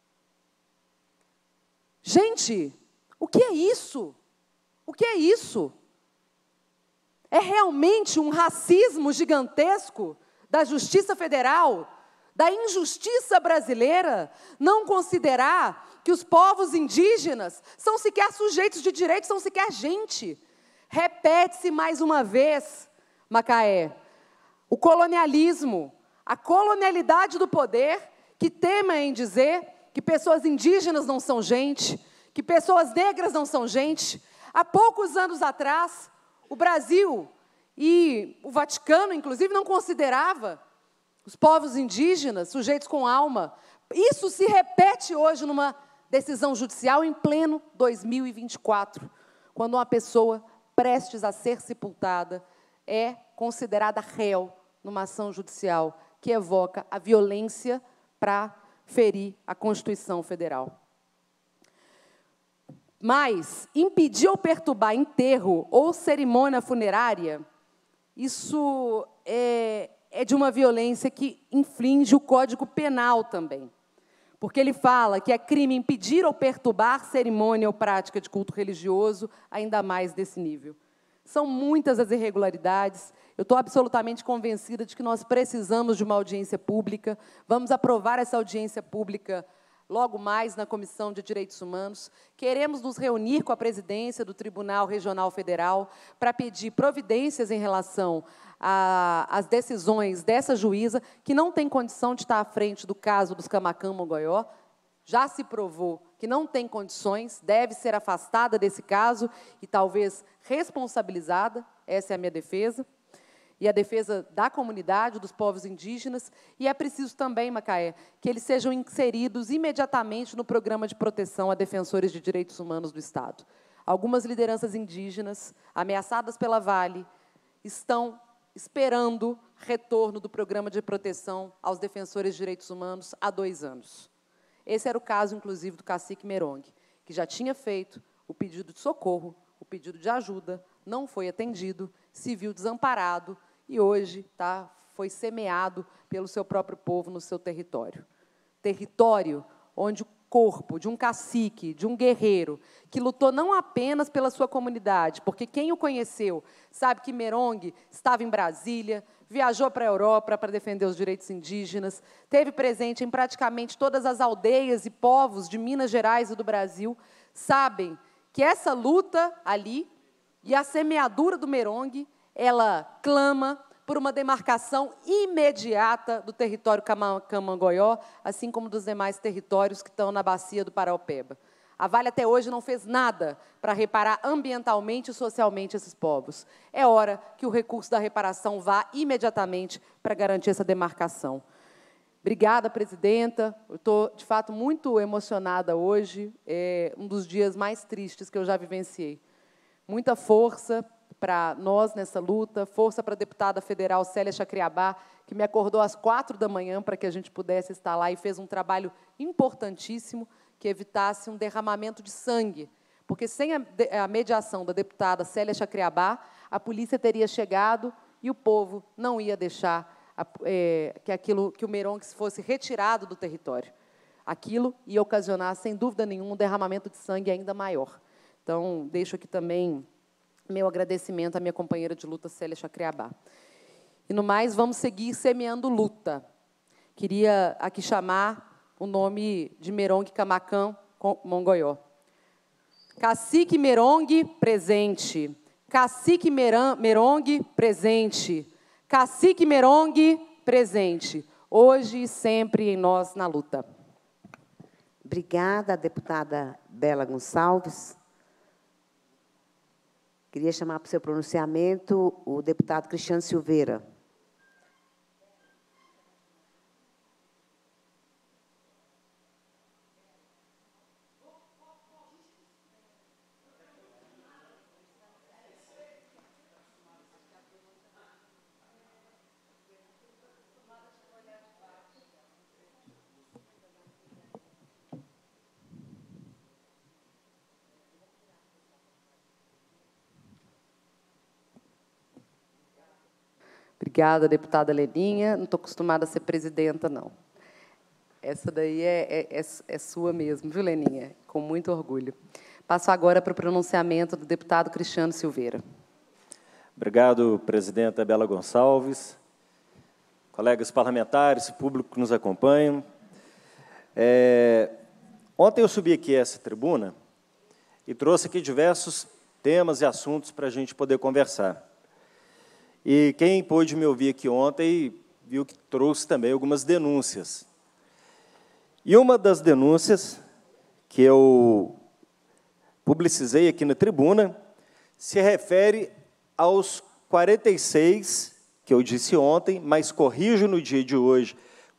[SPEAKER 5] Gente, o que é isso? O que é isso? É realmente um racismo gigantesco da Justiça Federal, da injustiça brasileira, não considerar que os povos indígenas são sequer sujeitos de direito, são sequer gente. Repete-se mais uma vez, Macaé, o colonialismo, a colonialidade do poder, que tema em dizer que pessoas indígenas não são gente, que pessoas negras não são gente. Há poucos anos atrás, O Brasil e o Vaticano, inclusive, não considerava os povos indígenas sujeitos com alma. Isso se repete hoje numa decisão judicial em pleno 2024, quando uma pessoa prestes a ser sepultada é considerada réu numa ação judicial que evoca a violência para ferir a Constituição Federal. Mas impedir ou perturbar enterro ou cerimônia funerária, isso é de uma violência que infringe o Código Penal também. Porque ele fala que é crime impedir ou perturbar cerimônia ou prática de culto religioso, ainda mais desse nível. São muitas as irregularidades. Eu estou absolutamente convencida de que nós precisamos de uma audiência pública. Vamos aprovar essa audiência pública logo mais na Comissão de Direitos Humanos. Queremos nos reunir com a presidência do Tribunal Regional Federal para pedir providências em relação às decisões dessa juíza, que não tem condição de estar à frente do caso dos Camaquã Mongoió. Já se provou que não tem condições, deve ser afastada desse caso e talvez responsabilizada, essa é a minha defesa, e a defesa da comunidade, dos povos indígenas, e é preciso também, Macaé, que eles sejam inseridos imediatamente no programa de proteção a defensores de direitos humanos do Estado. Algumas lideranças indígenas, ameaçadas pela Vale, estão esperando retorno do programa de proteção aos defensores de direitos humanos há 2 anos. Esse era o caso, inclusive, do cacique Merong, que já tinha feito o pedido de socorro, o pedido de ajuda, não foi atendido, se viu desamparado e hoje foi semeado pelo seu próprio povo no seu território. Território onde o corpo de um cacique, de um guerreiro, que lutou não apenas pela sua comunidade, porque quem o conheceu sabe que Merong estava em Brasília, viajou para a Europa para defender os direitos indígenas, teve presente em praticamente todas as aldeias e povos de Minas Gerais e do Brasil, sabem que essa luta ali e a semeadura do Merong, ela clama por uma demarcação imediata do território Camaquã Mongoió, assim como dos demais territórios que estão na bacia do Paraopeba. A Vale até hoje não fez nada para reparar ambientalmente e socialmente esses povos. É hora que o recurso da reparação vá imediatamente para garantir essa demarcação. Obrigada, presidenta. Eu estou, de fato, muito emocionada hoje. É um dos dias mais tristes que eu já vivenciei. Muita força para nós nessa luta, força para a deputada federal Célia Chacriabá, que me acordou às 4 da manhã para que a gente pudesse estar lá e fez um trabalho importantíssimo que evitasse um derramamento de sangue, porque sem a mediação da deputada Célia Chacriabá, a polícia teria chegado e o povo não ia deixar que o Merong fosse retirado do território. Aquilo ia ocasionar, sem dúvida nenhuma, um derramamento de sangue ainda maior. Então, deixo aqui também meu agradecimento à minha companheira de luta, Célia Chacriabá. E, no mais, vamos seguir semeando luta. Queria aqui chamar o nome de Merong Camaquã Mongoió. Cacique Merong, presente. Cacique Merong, presente. Cacique Merong, presente. Hoje e sempre em nós na luta.
[SPEAKER 2] Obrigada, deputada Bela Gonçalves. Queria chamar para o seu pronunciamento o deputado Cristiano Silveira.
[SPEAKER 5] Obrigada, deputada Leninha. Não estou acostumada a ser presidenta, não. Essa daí é sua mesmo, viu, Leninha? Com muito orgulho. Passo agora para o pronunciamento do deputado Cristiano Silveira.
[SPEAKER 7] Obrigado, presidenta Bela Gonçalves, colegas parlamentares, público que nos acompanham. Ontem eu subi aqui a essa tribuna e trouxe aqui diversos temas e assuntos para a gente poder conversar. E quem pôde me ouvir aqui ontem viu que trouxe também algumas denúncias. E uma das denúncias que eu publicizei aqui na tribuna se refere aos 46, que eu disse ontem, mas corrijo no dia de hoje,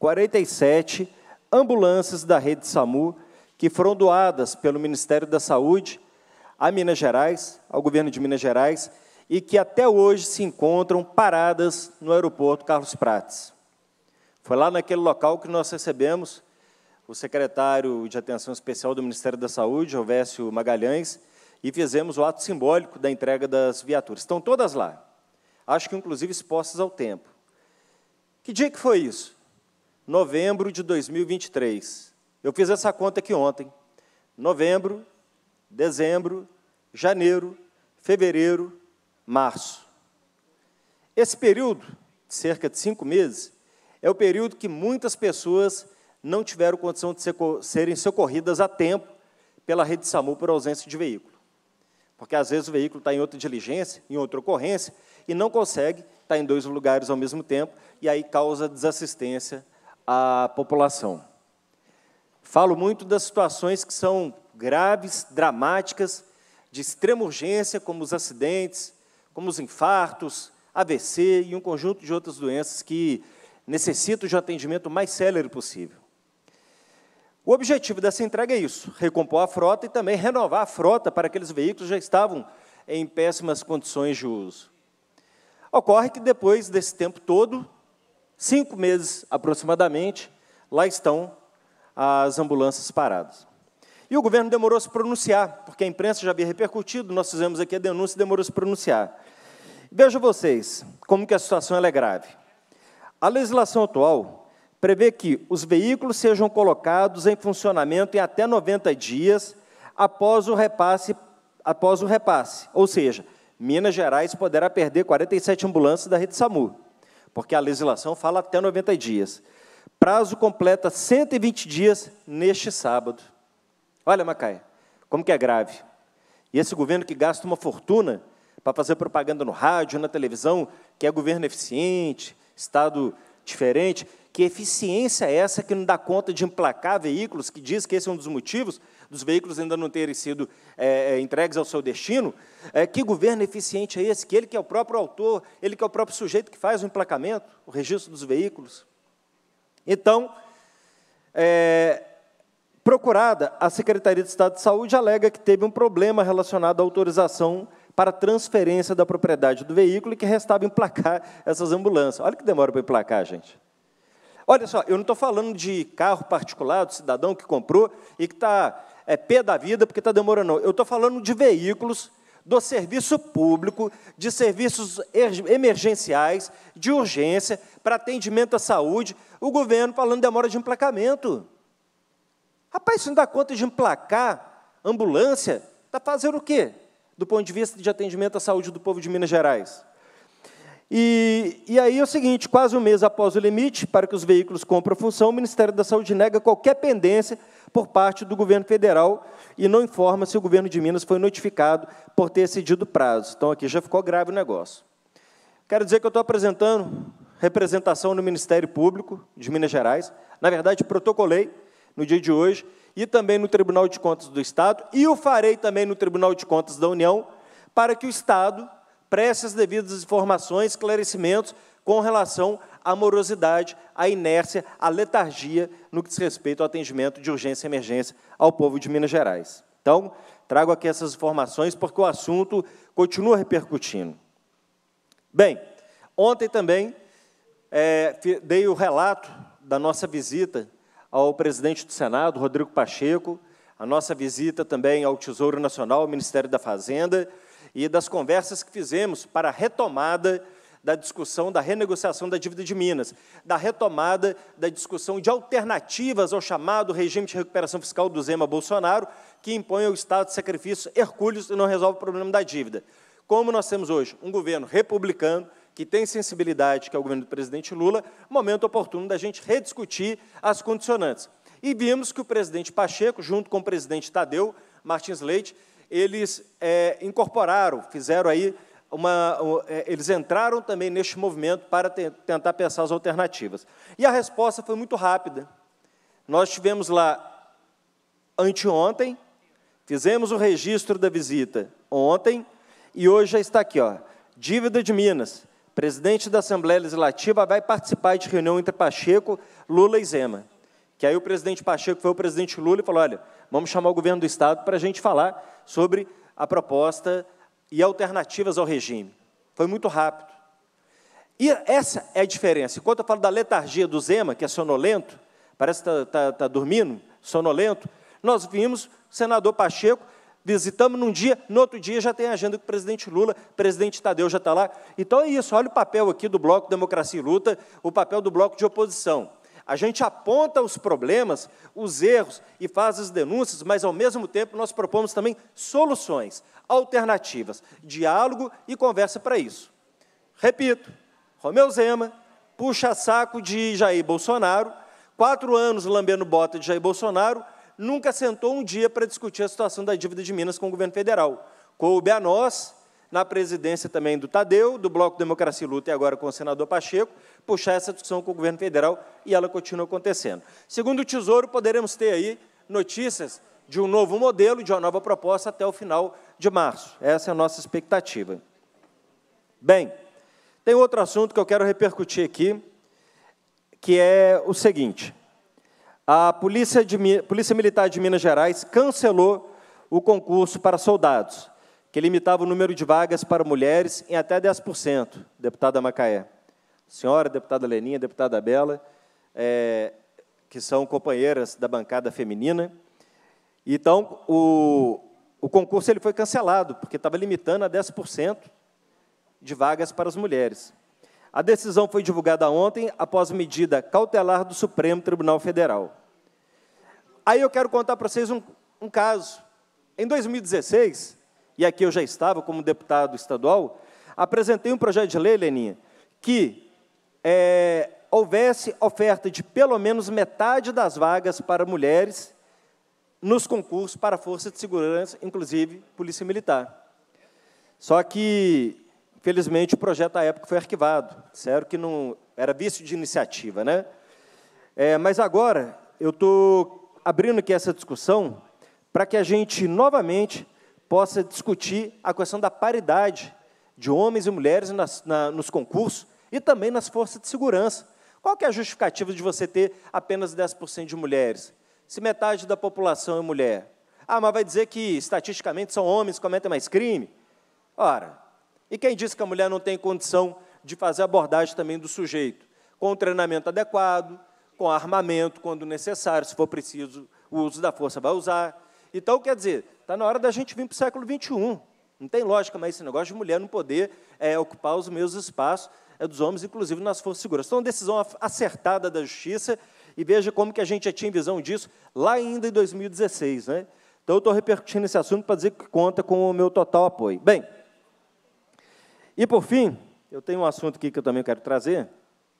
[SPEAKER 7] 47 ambulâncias da rede SAMU que foram doadas pelo Ministério da Saúde a Minas Gerais, ao governo de Minas Gerais, e que até hoje se encontram paradas no aeroporto Carlos Prates. Foi lá naquele local que nós recebemos o secretário de Atenção Especial do Ministério da Saúde, Ovésio Magalhães, e fizemos o ato simbólico da entrega das viaturas. Estão todas lá. Acho que, inclusive, expostas ao tempo. Que dia que foi isso? Novembro de 2023. Eu fiz essa conta aqui ontem. Novembro, dezembro, janeiro, fevereiro, março. Esse período, cerca de 5 meses, é o período que muitas pessoas não tiveram condição de serem socorridas a tempo pela rede SAMU por ausência de veículo. Porque, às vezes, o veículo está em outra diligência, em outra ocorrência, e não consegue estar em 2 lugares ao mesmo tempo, e aí causa desassistência à população. Falo muito das situações que são graves, dramáticas, de extrema urgência, como os acidentes, como os infartos, AVC e um conjunto de outras doenças que necessitam de um atendimento mais célere possível. O objetivo dessa entrega é isso, recompor a frota e também renovar a frota para aqueles veículos que já estavam em péssimas condições de uso. Ocorre que, depois desse tempo todo, 5 meses aproximadamente, lá estão as ambulâncias paradas. E o governo demorou a se pronunciar, porque a imprensa já havia repercutido, nós fizemos aqui a denúncia e demorou a se pronunciar. Vejam vocês como que a situação ela é grave. A legislação atual prevê que os veículos sejam colocados em funcionamento em até 90 dias após o repasse, ou seja, Minas Gerais poderá perder 47 ambulâncias da rede SAMU, porque a legislação fala até 90 dias. Prazo completa 120 dias neste sábado. Olha, Macaé, como que é grave. E esse governo que gasta uma fortuna para fazer propaganda no rádio, na televisão, que é governo eficiente, Estado diferente, que eficiência é essa que não dá conta de emplacar veículos, que diz que esse é um dos motivos dos veículos ainda não terem sido entregues ao seu destino? Que governo eficiente é esse? Que ele que é o próprio autor, ele que é o próprio sujeito que faz o emplacamento, o registro dos veículos. Então, procurada, a Secretaria de Estado de Saúde alega que teve um problema relacionado à autorização para transferência da propriedade do veículo e que restava emplacar essas ambulâncias. Olha que demora para emplacar, gente. Olha só, eu não estou falando de carro particular, do cidadão que comprou e que está pé da vida porque está demorando, não. Eu estou falando de veículos do serviço público, de serviços emergenciais, de urgência, para atendimento à saúde, o governo falando de demora de emplacamento. Rapaz, se não dá conta de emplacar ambulância, está fazendo o quê? Do ponto de vista de atendimento à saúde do povo de Minas Gerais. E aí é o seguinte, quase um mês após o limite para que os veículos cumpram a função, o Ministério da Saúde nega qualquer pendência por parte do governo federal e não informa se o governo de Minas foi notificado por ter excedido o prazo. Então, aqui já ficou grave o negócio. Quero dizer que eu estou apresentando representação no Ministério Público de Minas Gerais. Na verdade, protocolei no dia de hoje e também no Tribunal de Contas do Estado e o farei também no Tribunal de Contas da União para que o Estado preste as devidas informações, esclarecimentos com relação à morosidade, à inércia, à letargia no que diz respeito ao atendimento de urgência e emergência ao povo de Minas Gerais. Então, trago aqui essas informações porque o assunto continua repercutindo. Bem, ontem também dei o relato da nossa visita ao presidente do Senado, Rodrigo Pacheco, a nossa visita também ao Tesouro Nacional, ao Ministério da Fazenda, e das conversas que fizemos para a retomada da discussão da renegociação da dívida de Minas, da retomada da discussão de alternativas ao chamado regime de recuperação fiscal do Zema Bolsonaro, que impõe ao Estado de sacrifícios hercúleos e não resolve o problema da dívida. Como nós temos hoje um governo republicano, que tem sensibilidade, que é o governo do presidente Lula, momento oportuno da gente rediscutir as condicionantes. E vimos que o presidente Pacheco, junto com o presidente Tadeu Martins Leite, eles incorporaram, fizeram aí eles entraram também neste movimento para tentar pensar as alternativas. E a resposta foi muito rápida. Nós tivemos lá anteontem, fizemos o registro da visita ontem, e hoje já está aqui, ó, Dívida de Minas. Presidente da Assembleia Legislativa vai participar de reunião entre Pacheco, Lula e Zema. Que aí o presidente Pacheco foi o presidente Lula e falou, olha, vamos chamar o governo do Estado para a gente falar sobre a proposta e alternativas ao regime. Foi muito rápido. E essa é a diferença. Enquanto eu falo da letargia do Zema, que é sonolento, parece que está dormindo, sonolento, nós vimos o senador Pacheco, visitamos num dia, no outro dia já tem agenda com o presidente Lula, o presidente Tadeu já está lá. Então é isso, olha o papel aqui do Bloco Democracia e Luta, o papel do bloco de oposição. A gente aponta os problemas, os erros e faz as denúncias, mas, ao mesmo tempo, nós propomos também soluções, alternativas, diálogo e conversa para isso. Repito, Romeu Zema puxa saco de Jair Bolsonaro, 4 anos lambendo bota de Jair Bolsonaro, nunca sentou um dia para discutir a situação da dívida de Minas com o governo federal. Coube a nós, na presidência também do Tadeu, do Bloco Democracia e Luta, e agora com o senador Pacheco, puxar essa discussão com o governo federal, e ela continua acontecendo. Segundo o Tesouro, poderemos ter aí notícias de um novo modelo, de uma nova proposta, até o final de março. Essa é a nossa expectativa. Bem, tem outro assunto que eu quero repercutir aqui, que é o seguinte. A Polícia Militar de Minas Gerais cancelou o concurso para soldados, que limitava o número de vagas para mulheres em até 10%, deputada Macaé. Senhora, deputada Leninha, deputada Bela, que são companheiras da bancada feminina. Então, o concurso ele foi cancelado, porque estava limitando a 10% de vagas para as mulheres. A decisão foi divulgada ontem, após medida cautelar do Supremo Tribunal Federal. Aí eu quero contar para vocês um caso. Em 2016, e aqui eu já estava como deputado estadual, apresentei um projeto de lei, Leninha, que houvesse oferta de pelo menos metade das vagas para mulheres nos concursos para a Força de Segurança, inclusive Polícia Militar. Só que, infelizmente, o projeto à época foi arquivado. Disseram que não era vício de iniciativa, né? Mas agora eu estou abrindo aqui essa discussão para que a gente, novamente, possa discutir a questão da paridade de homens e mulheres nos concursos e também nas forças de segurança. Qual que é a justificativa de você ter apenas 10% de mulheres? Se metade da população é mulher. Ah, mas vai dizer que, estatisticamente, são homens que cometem mais crime? Ora, e quem disse que a mulher não tem condição de fazer a abordagem também do sujeito? Com o treinamento adequado, com armamento, quando necessário, se for preciso, o uso da força vai usar. Então, quer dizer, está na hora da gente vir para o século XXI. Não tem lógica mais esse negócio de mulher não poder ocupar os mesmos espaços dos homens, inclusive nas forças de segurança. Então, uma decisão acertada da Justiça, e veja como que a gente já tinha visão disso lá ainda em 2016. Né? Então, eu estou repercutindo esse assunto para dizer que conta com o meu total apoio. Bem, e, por fim, eu tenho um assunto aqui que eu também quero trazer,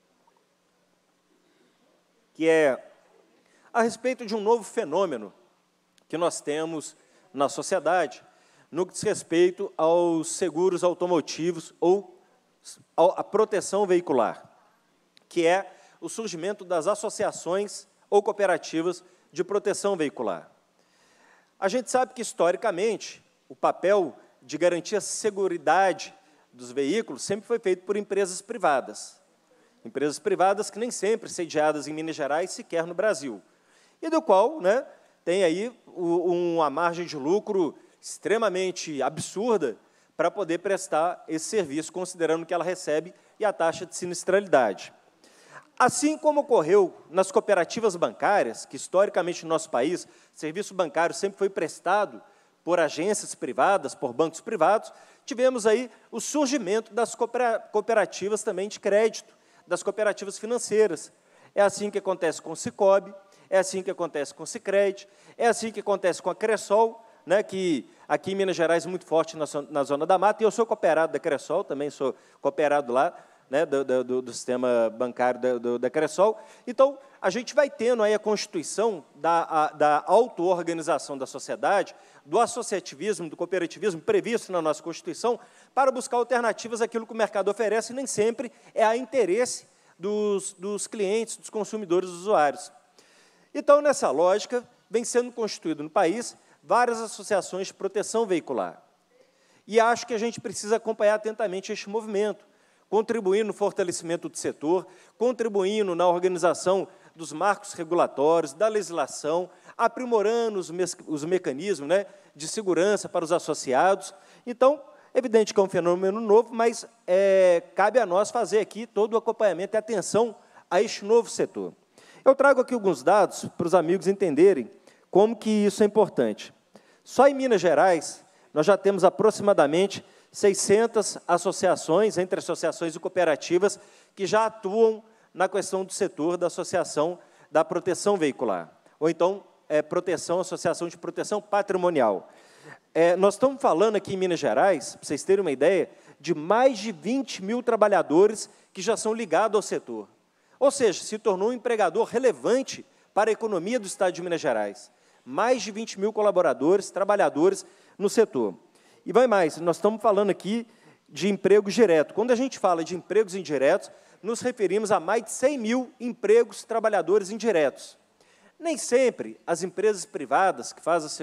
[SPEAKER 7] que é a respeito de um novo fenômeno que nós temos na sociedade, no que diz respeito aos seguros automotivos ou à proteção veicular, que é o surgimento das associações ou cooperativas de proteção veicular. A gente sabe que, historicamente, o papel de garantir a seguridade dos veículos sempre foi feito por empresas privadas. Empresas privadas que nem sempre sediadas em Minas Gerais, sequer no Brasil. E do qual, né, tem aí uma margem de lucro extremamente absurda para poder prestar esse serviço, considerando que ela recebe e a taxa de sinistralidade. Assim como ocorreu nas cooperativas bancárias, que historicamente no nosso país, serviço bancário sempre foi prestado por agências privadas, por bancos privados, tivemos aí o surgimento das cooperativas também de crédito, das cooperativas financeiras. É assim que acontece com o Sicob, é assim que acontece com o Sicredi, é assim que acontece com a Cressol, né, que aqui em Minas Gerais é muito forte na Zona da Mata, e eu sou cooperado da Cressol, também sou cooperado lá, né, do sistema bancário da Cressol. Então, a gente vai tendo aí a constituição da auto-organização da sociedade, do associativismo, do cooperativismo previsto na nossa Constituição, para buscar alternativas àquilo que o mercado oferece, e nem sempre é a interesse dos clientes, dos consumidores, dos usuários. Então, nessa lógica, vem sendo constituído no país várias associações de proteção veicular. E acho que a gente precisa acompanhar atentamente este movimento, contribuindo no fortalecimento do setor, contribuindo na organização dos marcos regulatórios, da legislação, aprimorando os mecanismos, né, de segurança para os associados. Então, é evidente que é um fenômeno novo, mas cabe a nós fazer aqui todo o acompanhamento e atenção a este novo setor. Eu trago aqui alguns dados para os amigos entenderem como que isso é importante. Só em Minas Gerais, nós já temos aproximadamente 600 associações, entre associações e cooperativas, que já atuam na questão do setor da associação da proteção veicular, ou então associação de proteção patrimonial. Nós estamos falando aqui em Minas Gerais, para vocês terem uma ideia, de mais de 20 mil trabalhadores que já são ligados ao setor. Ou seja, se tornou um empregador relevante para a economia do Estado de Minas Gerais. Mais de 20 mil colaboradores, trabalhadores no setor. E vai mais, nós estamos falando aqui de empregos diretos. Quando a gente fala de empregos indiretos, nos referimos a mais de 100 mil empregos trabalhadores indiretos. Nem sempre as empresas privadas que fazem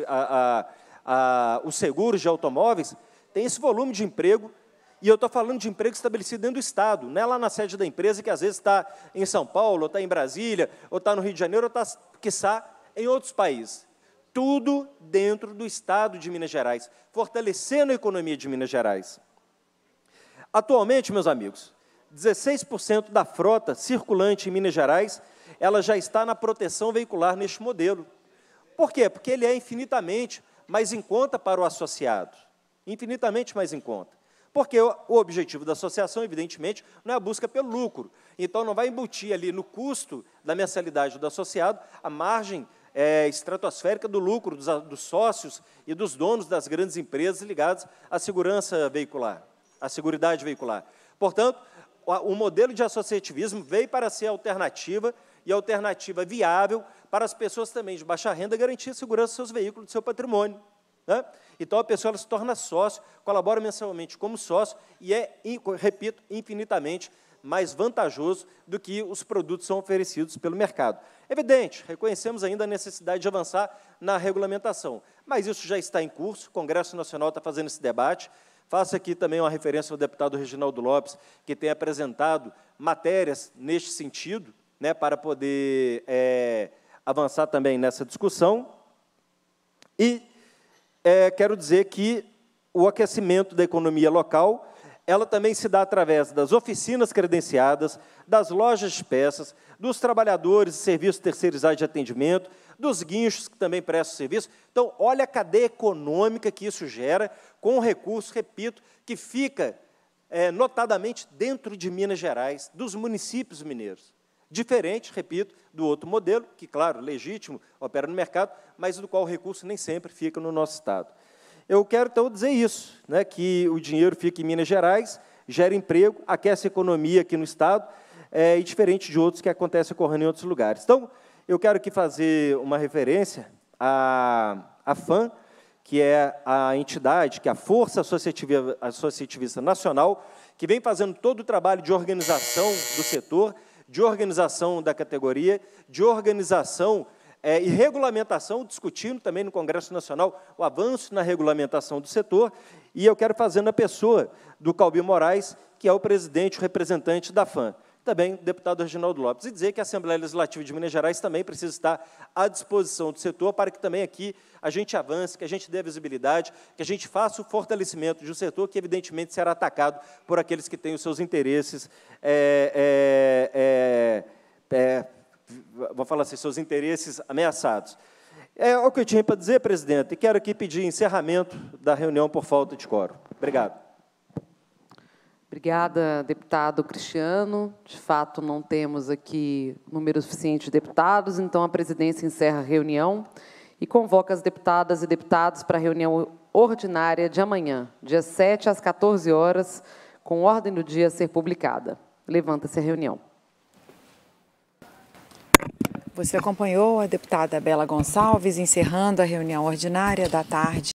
[SPEAKER 7] os seguros de automóveis têm esse volume de emprego, e eu estou falando de emprego estabelecido dentro do Estado, não é lá na sede da empresa, que às vezes está em São Paulo, ou está em Brasília, ou está no Rio de Janeiro, ou está, quiçá, em outros países. Tudo dentro do Estado de Minas Gerais, fortalecendo a economia de Minas Gerais. Atualmente, meus amigos, 16% da frota circulante em Minas Gerais, ela já está na proteção veicular neste modelo. Por quê? Porque ele é infinitamente mais em conta para o associado. Infinitamente mais em conta. Porque o objetivo da associação, evidentemente, não é a busca pelo lucro. Então, não vai embutir ali no custo da mensalidade do associado a margem estratosférica do lucro dos sócios e dos donos das grandes empresas ligadas à segurança veicular, à seguridade veicular. Portanto, o modelo de associativismo veio para ser alternativa e alternativa viável para as pessoas também de baixa renda garantir a segurança dos seus veículos, do seu patrimônio. Né? Então, a pessoa ela se torna sócio, colabora mensalmente como sócio e repito, infinitamente mais vantajoso do que os produtos são oferecidos pelo mercado. Evidente, reconhecemos ainda a necessidade de avançar na regulamentação, mas isso já está em curso, o Congresso Nacional está fazendo esse debate. Faço aqui também uma referência ao deputado Reginaldo Lopes, que tem apresentado matérias neste sentido, né, para poder avançar também nessa discussão. E quero dizer que o aquecimento da economia local, ela também se dá através das oficinas credenciadas, das lojas de peças, dos trabalhadores de serviços terceirizados de atendimento, dos guinchos que também prestam serviço. Então, olha a cadeia econômica que isso gera, com um recurso, repito, que fica notadamente dentro de Minas Gerais, dos municípios mineiros. Diferente, repito, do outro modelo, que, claro, legítimo, opera no mercado, mas do qual o recurso nem sempre fica no nosso Estado. Eu quero, então, dizer isso, né, que o dinheiro fica em Minas Gerais, gera emprego, aquece a economia aqui no Estado, e diferente de outros que acontecem ocorrendo em outros lugares. Então, eu quero aqui fazer uma referência à FAM, que é a entidade, que é a Força Associativista Nacional, que vem fazendo todo o trabalho de organização do setor, de organização da categoria, de organização e regulamentação, discutindo também no Congresso Nacional o avanço na regulamentação do setor, e eu quero fazer na pessoa do Calbi Moraes, que é o presidente, o representante da FAM, também o deputado Reginaldo Lopes, e dizer que a Assembleia Legislativa de Minas Gerais também precisa estar à disposição do setor para que também aqui a gente avance, que a gente dê visibilidade, que a gente faça o fortalecimento de um setor que, evidentemente, será atacado por aqueles que têm os seus interesses, vou falar assim, seus interesses ameaçados. É o que eu tinha para dizer, presidente, e quero aqui pedir encerramento da reunião por falta de quórum. Obrigado.
[SPEAKER 5] Obrigada, deputado Cristiano. De fato, não temos aqui número suficiente de deputados, então a presidência encerra a reunião e convoca as deputadas e deputados para a reunião ordinária de amanhã, dia 7 às 14 horas, com ordem do dia a ser publicada. Levanta-se a reunião.
[SPEAKER 1] Você acompanhou a deputada Bela Gonçalves encerrando a reunião ordinária da tarde.